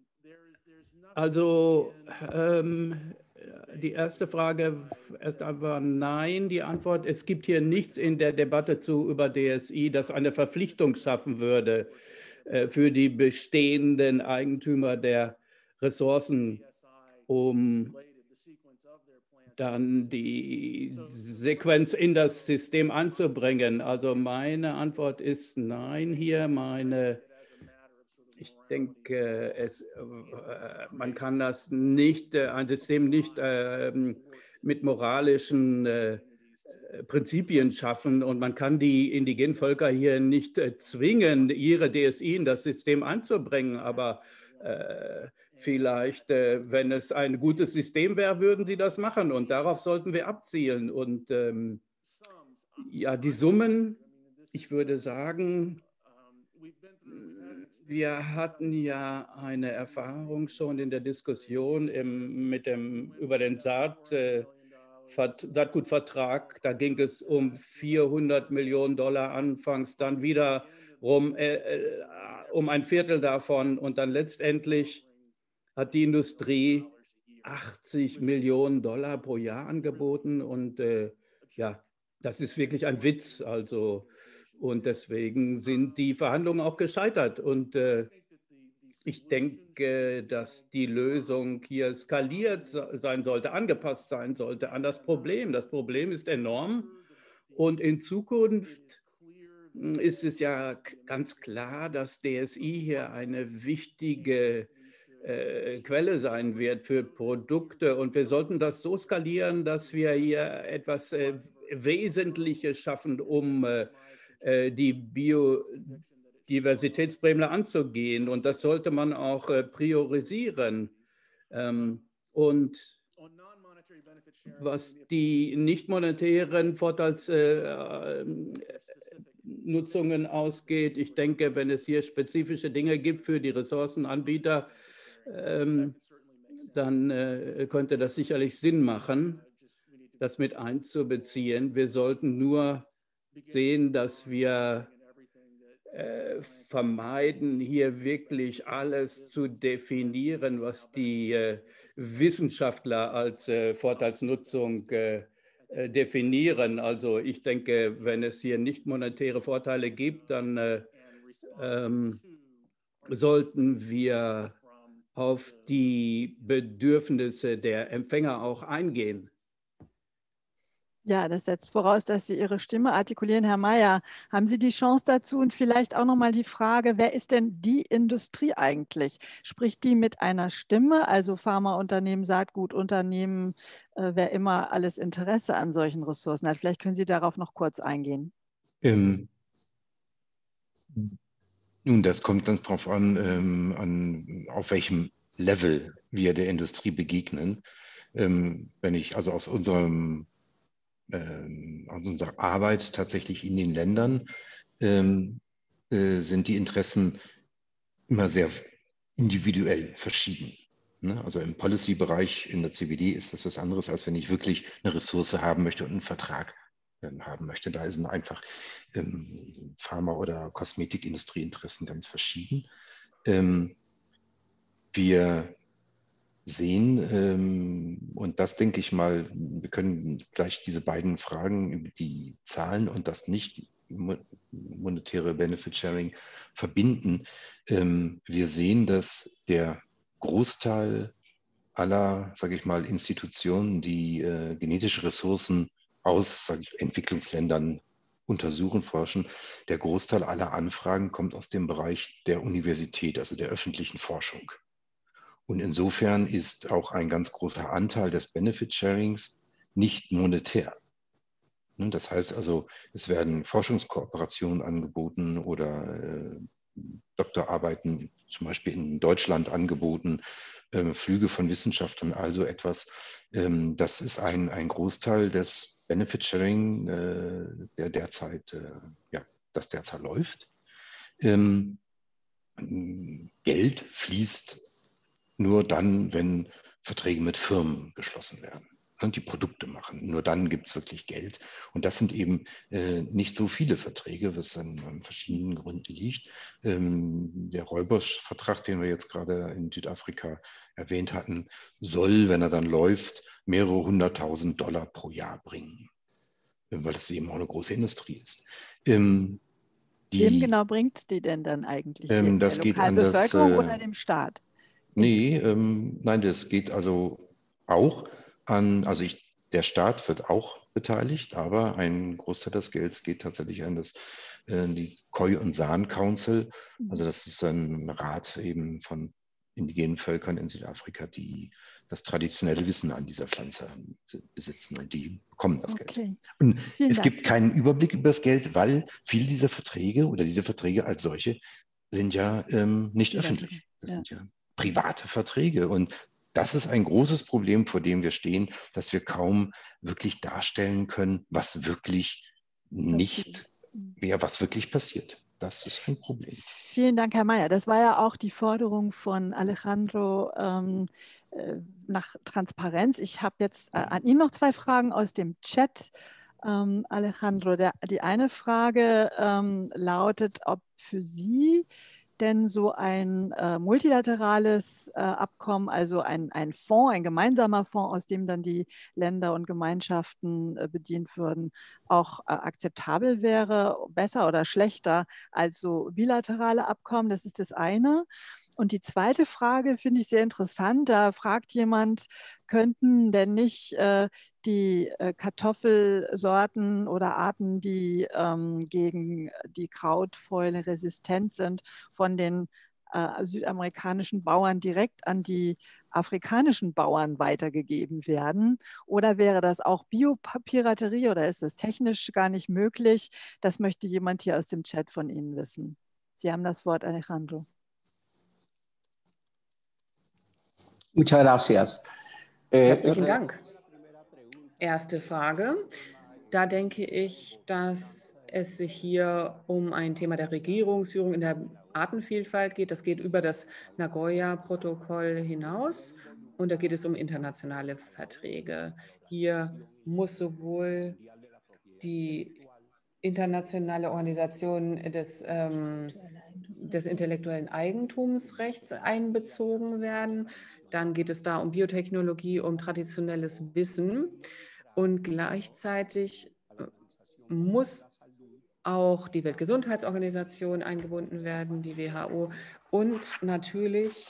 Speaker 4: also die erste Frage erst einfach nein. Die Antwort, es gibt hier nichts in der Debatte über DSI, das eine Verpflichtung schaffen würde für die bestehenden Eigentümer der Ressourcen, um dann die Sequenz in das System anzubringen. Also meine Antwort ist nein hier. Ich denke, man kann das nicht, ein System nicht mit moralischen Prinzipien schaffen, und man kann die indigenen Völker hier nicht zwingen, ihre DSI in das System einzubringen. Aber vielleicht, wenn es ein gutes System wäre, würden sie das machen, und darauf sollten wir abzielen. Und ja, die Summen, ich würde sagen, wir hatten ja eine Erfahrung schon in der Diskussion über den Saatgutvertrag. Da ging es um 400 Millionen Dollar anfangs, dann wiederum um ein Viertel davon, und dann letztendlich hat die Industrie 80 Millionen Dollar pro Jahr angeboten. Und ja, das ist wirklich ein Witz. Also, Und deswegen sind die Verhandlungen auch gescheitert. Und ich denke, dass die Lösung hier skaliert sein sollte, angepasst sein sollte an das Problem. Das Problem ist enorm. Und in Zukunft ist es ja ganz klar, dass DSI hier eine wichtige Quelle sein wird für Produkte. Und wir sollten das so skalieren, dass wir hier etwas Wesentliches schaffen, um die Biodiversitätsprämie anzugehen. Und das sollte man auch priorisieren. Und was die nicht monetären Vorteilsnutzungen ausgeht, ich denke, wenn es hier spezifische Dinge gibt für die Ressourcenanbieter, dann könnte das sicherlich Sinn machen, das mit einzubeziehen. Wir sollten nur sehen, dass wir vermeiden, hier wirklich alles zu definieren, was die Wissenschaftler als Vorteilsnutzung definieren. Also ich denke, wenn es hier nicht monetäre Vorteile gibt, dann sollten wir auf die Bedürfnisse der Empfänger auch eingehen.
Speaker 1: Ja, das setzt voraus, dass Sie Ihre Stimme artikulieren. Herr Meyer, haben Sie die Chance dazu? Und vielleicht auch nochmal die Frage, wer ist denn die Industrie eigentlich? Spricht die mit einer Stimme, also Pharmaunternehmen, Saatgutunternehmen, wer immer alles Interesse an solchen Ressourcen hat? Vielleicht können Sie darauf noch kurz eingehen.
Speaker 8: Nun, das kommt ganz drauf an, auf welchem Level wir der Industrie begegnen. Wenn ich also aus unserer Arbeit tatsächlich in den Ländern sind die Interessen immer sehr individuell verschieden. Ne? Also im Policy-Bereich in der CBD ist das was anderes, als wenn ich wirklich eine Ressource haben möchte und einen Vertrag haben möchte. Da sind einfach Pharma- oder Kosmetikindustrieinteressen ganz verschieden. Wir sehen, und das denke ich mal, wir können gleich diese beiden Fragen über die Zahlen und das nicht monetäre Benefit Sharing verbinden. Wir sehen, dass der Großteil aller, sage ich mal, Institutionen, die genetische Ressourcen aus Entwicklungsländern untersuchen, forschen, der Großteil aller Anfragen kommt aus dem Bereich der Universität, also der öffentlichen Forschung. Und insofern ist auch ein ganz großer Anteil des Benefit-Sharings nicht monetär. Das heißt also, es werden Forschungskooperationen angeboten oder Doktorarbeiten zum Beispiel in Deutschland angeboten, Flüge von Wissenschaftlern, also etwas, das ist ein Großteil des Benefit-Sharing, der derzeit, das derzeit läuft. Geld fließt nur dann, wenn Verträge mit Firmen geschlossen werden und die Produkte machen. Nur dann gibt es wirklich Geld. Und das sind eben nicht so viele Verträge, was an verschiedenen Gründen liegt. Der Räubersch-Vertrag, den wir jetzt gerade in Südafrika erwähnt hatten, soll, wenn er dann läuft, mehrere 100.000 $ pro Jahr bringen, weil das eben auch eine große Industrie ist.
Speaker 1: Wem genau bringt es die denn dann eigentlich? Der Lokalbevölkerung oder dem Staat?
Speaker 8: Nee, nein, das geht also auch an, der Staat wird auch beteiligt, aber ein Großteil des Gelds geht tatsächlich an die Khoi und San Council. Also das ist ein Rat eben von indigenen Völkern in Südafrika, die das traditionelle Wissen an dieser Pflanze besitzen und die bekommen das Geld. Und es gibt keinen Überblick über das Geld, weil viele dieser Verträge oder diese Verträge als solche sind ja nicht öffentlich. Das sind ja private Verträge. Und das ist ein großes Problem, vor dem wir stehen, dass wir kaum wirklich darstellen können, was wirklich was wirklich passiert. Das ist ein Problem.
Speaker 1: Vielen Dank, Herr Meyer. Das war ja auch die Forderung von Alejandro nach Transparenz. Ich habe jetzt an ihn noch 2 Fragen aus dem Chat. Alejandro, die eine Frage lautet, ob für Sie denn so ein multilaterales Abkommen, also ein Fonds, ein gemeinsamer Fonds, aus dem dann die Länder und Gemeinschaften bedient würden, auch akzeptabel wäre, besser oder schlechter als so bilaterale Abkommen? Das ist das eine. Und die zweite Frage finde ich sehr interessant. Da fragt jemand, könnten denn nicht die Kartoffelsorten oder Arten, die gegen die Krautfäule resistent sind, von den südamerikanischen Bauern direkt an die afrikanischen Bauern weitergegeben werden? Oder wäre das auch Biopiraterie oder ist das technisch gar nicht möglich? Das möchte jemand hier aus dem Chat von Ihnen wissen. Sie haben das Wort, Alejandro.
Speaker 5: Muchas gracias.
Speaker 7: Herzlichen Dank. Erste Frage. Da denke ich, dass es sich hier um ein Thema der Regierungsführung in der Artenvielfalt geht. Das geht über das Nagoya-Protokoll hinaus und da geht es um internationale Verträge. Hier muss sowohl die internationale Organisation des intellektuellen Eigentumsrechts einbezogen werden. Dann geht es da um Biotechnologie, um traditionelles Wissen. Und gleichzeitig muss auch die Weltgesundheitsorganisation eingebunden werden, die WHO und natürlich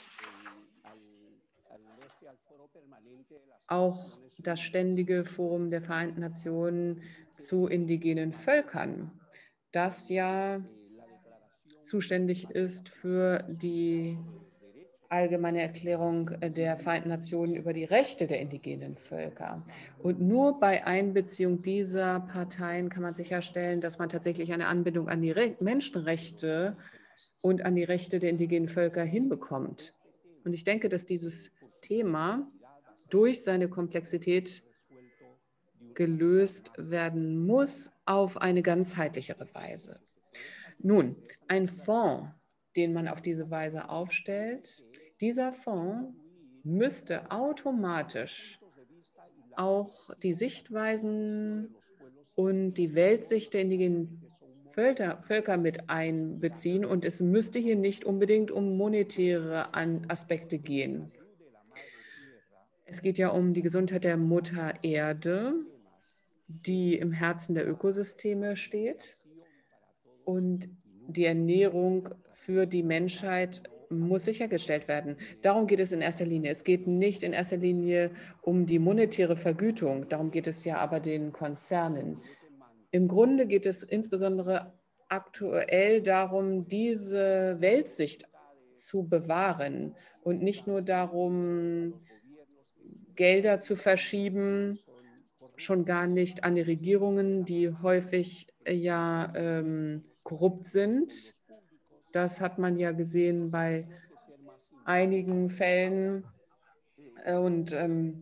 Speaker 7: auch das Ständige Forum der Vereinten Nationen zu indigenen Völkern, das ja zuständig ist für die allgemeine Erklärung der Vereinten Nationen über die Rechte der indigenen Völker. Und nur bei Einbeziehung dieser Parteien kann man sicherstellen, dass man tatsächlich eine Anbindung an die Menschenrechte und an die Rechte der indigenen Völker hinbekommt. Und ich denke, dass dieses Thema durch seine Komplexität gelöst werden muss auf eine ganzheitlichere Weise. Nun, ein Fonds, den man auf diese Weise aufstellt, dieser Fonds müsste automatisch auch die Sichtweisen und die Weltsicht der indigenen Völker mit einbeziehen und es müsste hier nicht unbedingt um monetäre Aspekte gehen. Es geht ja um die Gesundheit der Mutter Erde, die im Herzen der Ökosysteme steht. Und die Ernährung für die Menschheit muss sichergestellt werden. Darum geht es in erster Linie. Es geht nicht in erster Linie um die monetäre Vergütung. Darum geht es ja aber den Konzernen. Im Grunde geht es insbesondere aktuell darum, diese Weltsicht zu bewahren und nicht nur darum, Gelder zu verschieben, schon gar nicht an die Regierungen, die häufig ja korrupt sind. Das hat man ja gesehen bei einigen Fällen. Und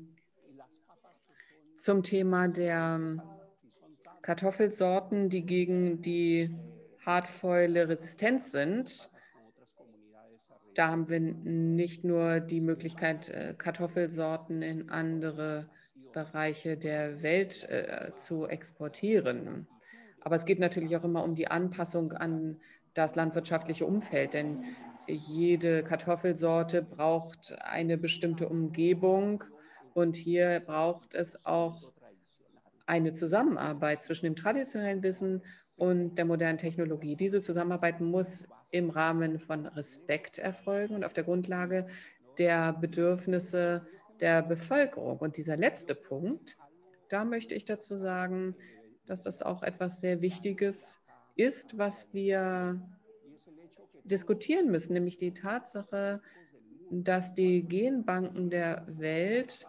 Speaker 7: zum Thema der Kartoffelsorten, die gegen die Hartfäule resistent sind, da haben wir nicht nur die Möglichkeit, Kartoffelsorten in andere Bereiche der Welt zu exportieren. Aber es geht natürlich auch immer um die Anpassung an das landwirtschaftliche Umfeld, denn jede Kartoffelsorte braucht eine bestimmte Umgebung und hier braucht es auch eine Zusammenarbeit zwischen dem traditionellen Wissen und der modernen Technologie. Diese Zusammenarbeit muss im Rahmen von Respekt erfolgen und auf der Grundlage der Bedürfnisse der Bevölkerung. Und dieser letzte Punkt, da möchte ich dazu sagen, dass das auch etwas sehr Wichtiges ist, was wir diskutieren müssen, nämlich die Tatsache, dass die Genbanken der Welt,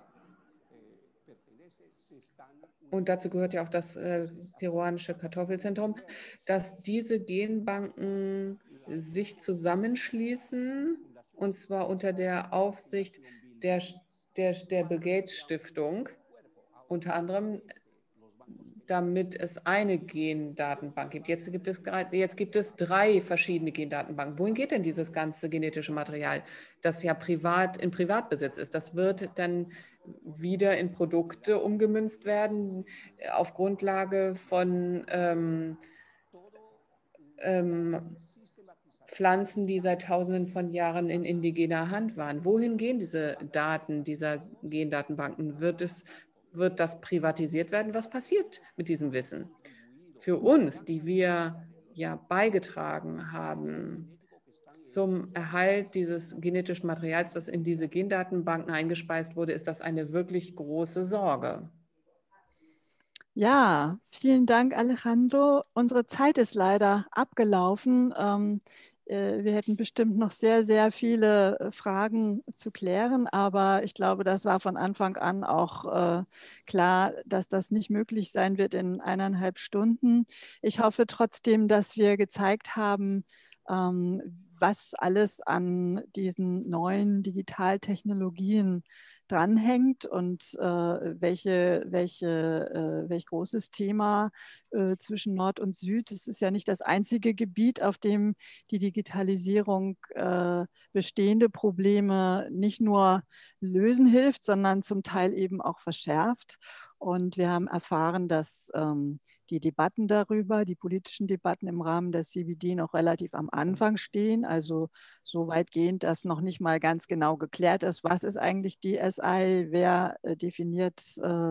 Speaker 7: und dazu gehört ja auch das peruanische Kartoffelzentrum, dass diese Genbanken sich zusammenschließen, und zwar unter der Aufsicht der Bill Gates Stiftung, unter anderem, damit es eine Gendatenbank gibt. Jetzt gibt es 3 verschiedene Gendatenbanken. Wohin geht denn dieses ganze genetische Material, das ja in Privatbesitz ist? Das wird dann wieder in Produkte umgemünzt werden auf Grundlage von Pflanzen, die seit Tausenden von Jahren in indigener Hand waren. Wohin gehen diese Daten dieser Gendatenbanken? Wird das privatisiert werden? Was passiert mit diesem Wissen? Für uns, die wir ja beigetragen haben zum Erhalt dieses genetischen Materials, das in diese Gendatenbanken eingespeist wurde, ist das eine wirklich große Sorge.
Speaker 1: Ja, vielen Dank, Alejandro. Unsere Zeit ist leider abgelaufen. Wir hätten bestimmt noch sehr, sehr viele Fragen zu klären, aber ich glaube, das war von Anfang an auch klar, dass das nicht möglich sein wird in 1,5 Stunden. Ich hoffe trotzdem, dass wir gezeigt haben, was alles an diesen neuen Digitaltechnologien dranhängt und welch großes Thema zwischen Nord und Süd. Es ist ja nicht das einzige Gebiet, auf dem die Digitalisierung bestehende Probleme nicht nur lösen hilft, sondern zum Teil eben auch verschärft. Und wir haben erfahren, dass die Debatten darüber, die politischen Debatten im Rahmen der CBD noch relativ am Anfang stehen, also so weitgehend, dass noch nicht mal ganz genau geklärt ist, was ist eigentlich DSI, wer definiert,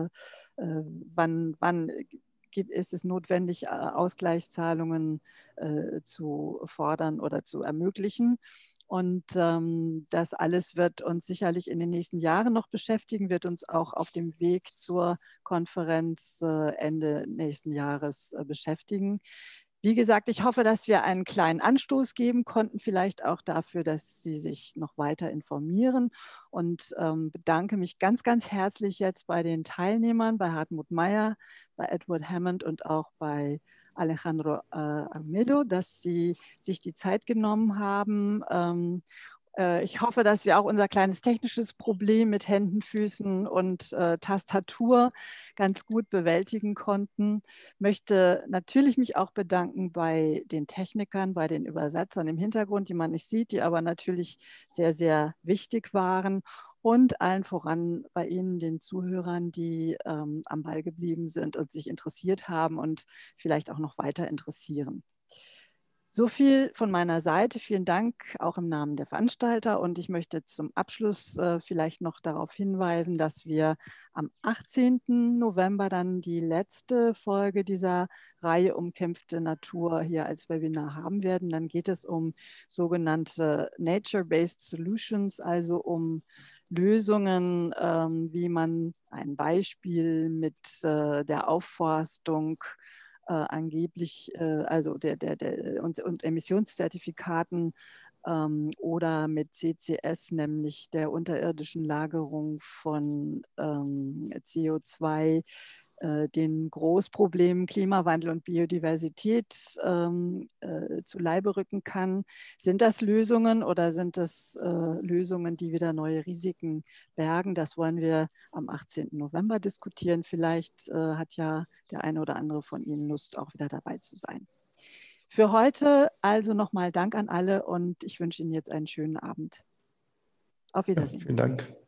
Speaker 1: wann ist es notwendig, Ausgleichszahlungen zu fordern oder zu ermöglichen. Und das alles wird uns sicherlich in den nächsten Jahren noch beschäftigen, wird uns auch auf dem Weg zur Konferenz Ende nächsten Jahres beschäftigen. Wie gesagt, ich hoffe, dass wir einen kleinen Anstoß geben konnten, vielleicht auch dafür, dass Sie sich noch weiter informieren, und bedanke mich ganz, ganz herzlich jetzt bei den Teilnehmern, bei Hartmut Meyer, bei Edward Hammond und auch bei Alejandro Armedo, dass Sie sich die Zeit genommen haben. Ich hoffe, dass wir auch unser kleines technisches Problem mit Händen, Füßen und Tastatur ganz gut bewältigen konnten. Möchte natürlich mich auch bedanken bei den Technikern, bei den Übersetzern im Hintergrund, die man nicht sieht, die aber natürlich sehr, sehr wichtig waren. Und allen voran bei Ihnen, den Zuhörern, die am Ball geblieben sind und sich interessiert haben und vielleicht auch noch weiter interessieren. So viel von meiner Seite. Vielen Dank auch im Namen der Veranstalter. Und ich möchte zum Abschluss vielleicht noch darauf hinweisen, dass wir am 18. November dann die letzte Folge dieser Reihe Umkämpfte Natur hier als Webinar haben werden. Dann geht es um sogenannte Nature-Based Solutions, also um Lösungen, wie man ein Beispiel mit der Aufforstung angeblich, also und Emissionszertifikaten oder mit CCS, nämlich der unterirdischen Lagerung von CO2, den Großproblemen Klimawandel und Biodiversität zu Leibe rücken kann. Sind das Lösungen oder sind das Lösungen, die wieder neue Risiken bergen? Das wollen wir am 18. November diskutieren. Vielleicht hat ja der eine oder andere von Ihnen Lust, auch wieder dabei zu sein. Für heute also nochmal Dank an alle und ich wünsche Ihnen jetzt einen schönen Abend. Auf Wiedersehen.
Speaker 9: Ja, vielen Dank.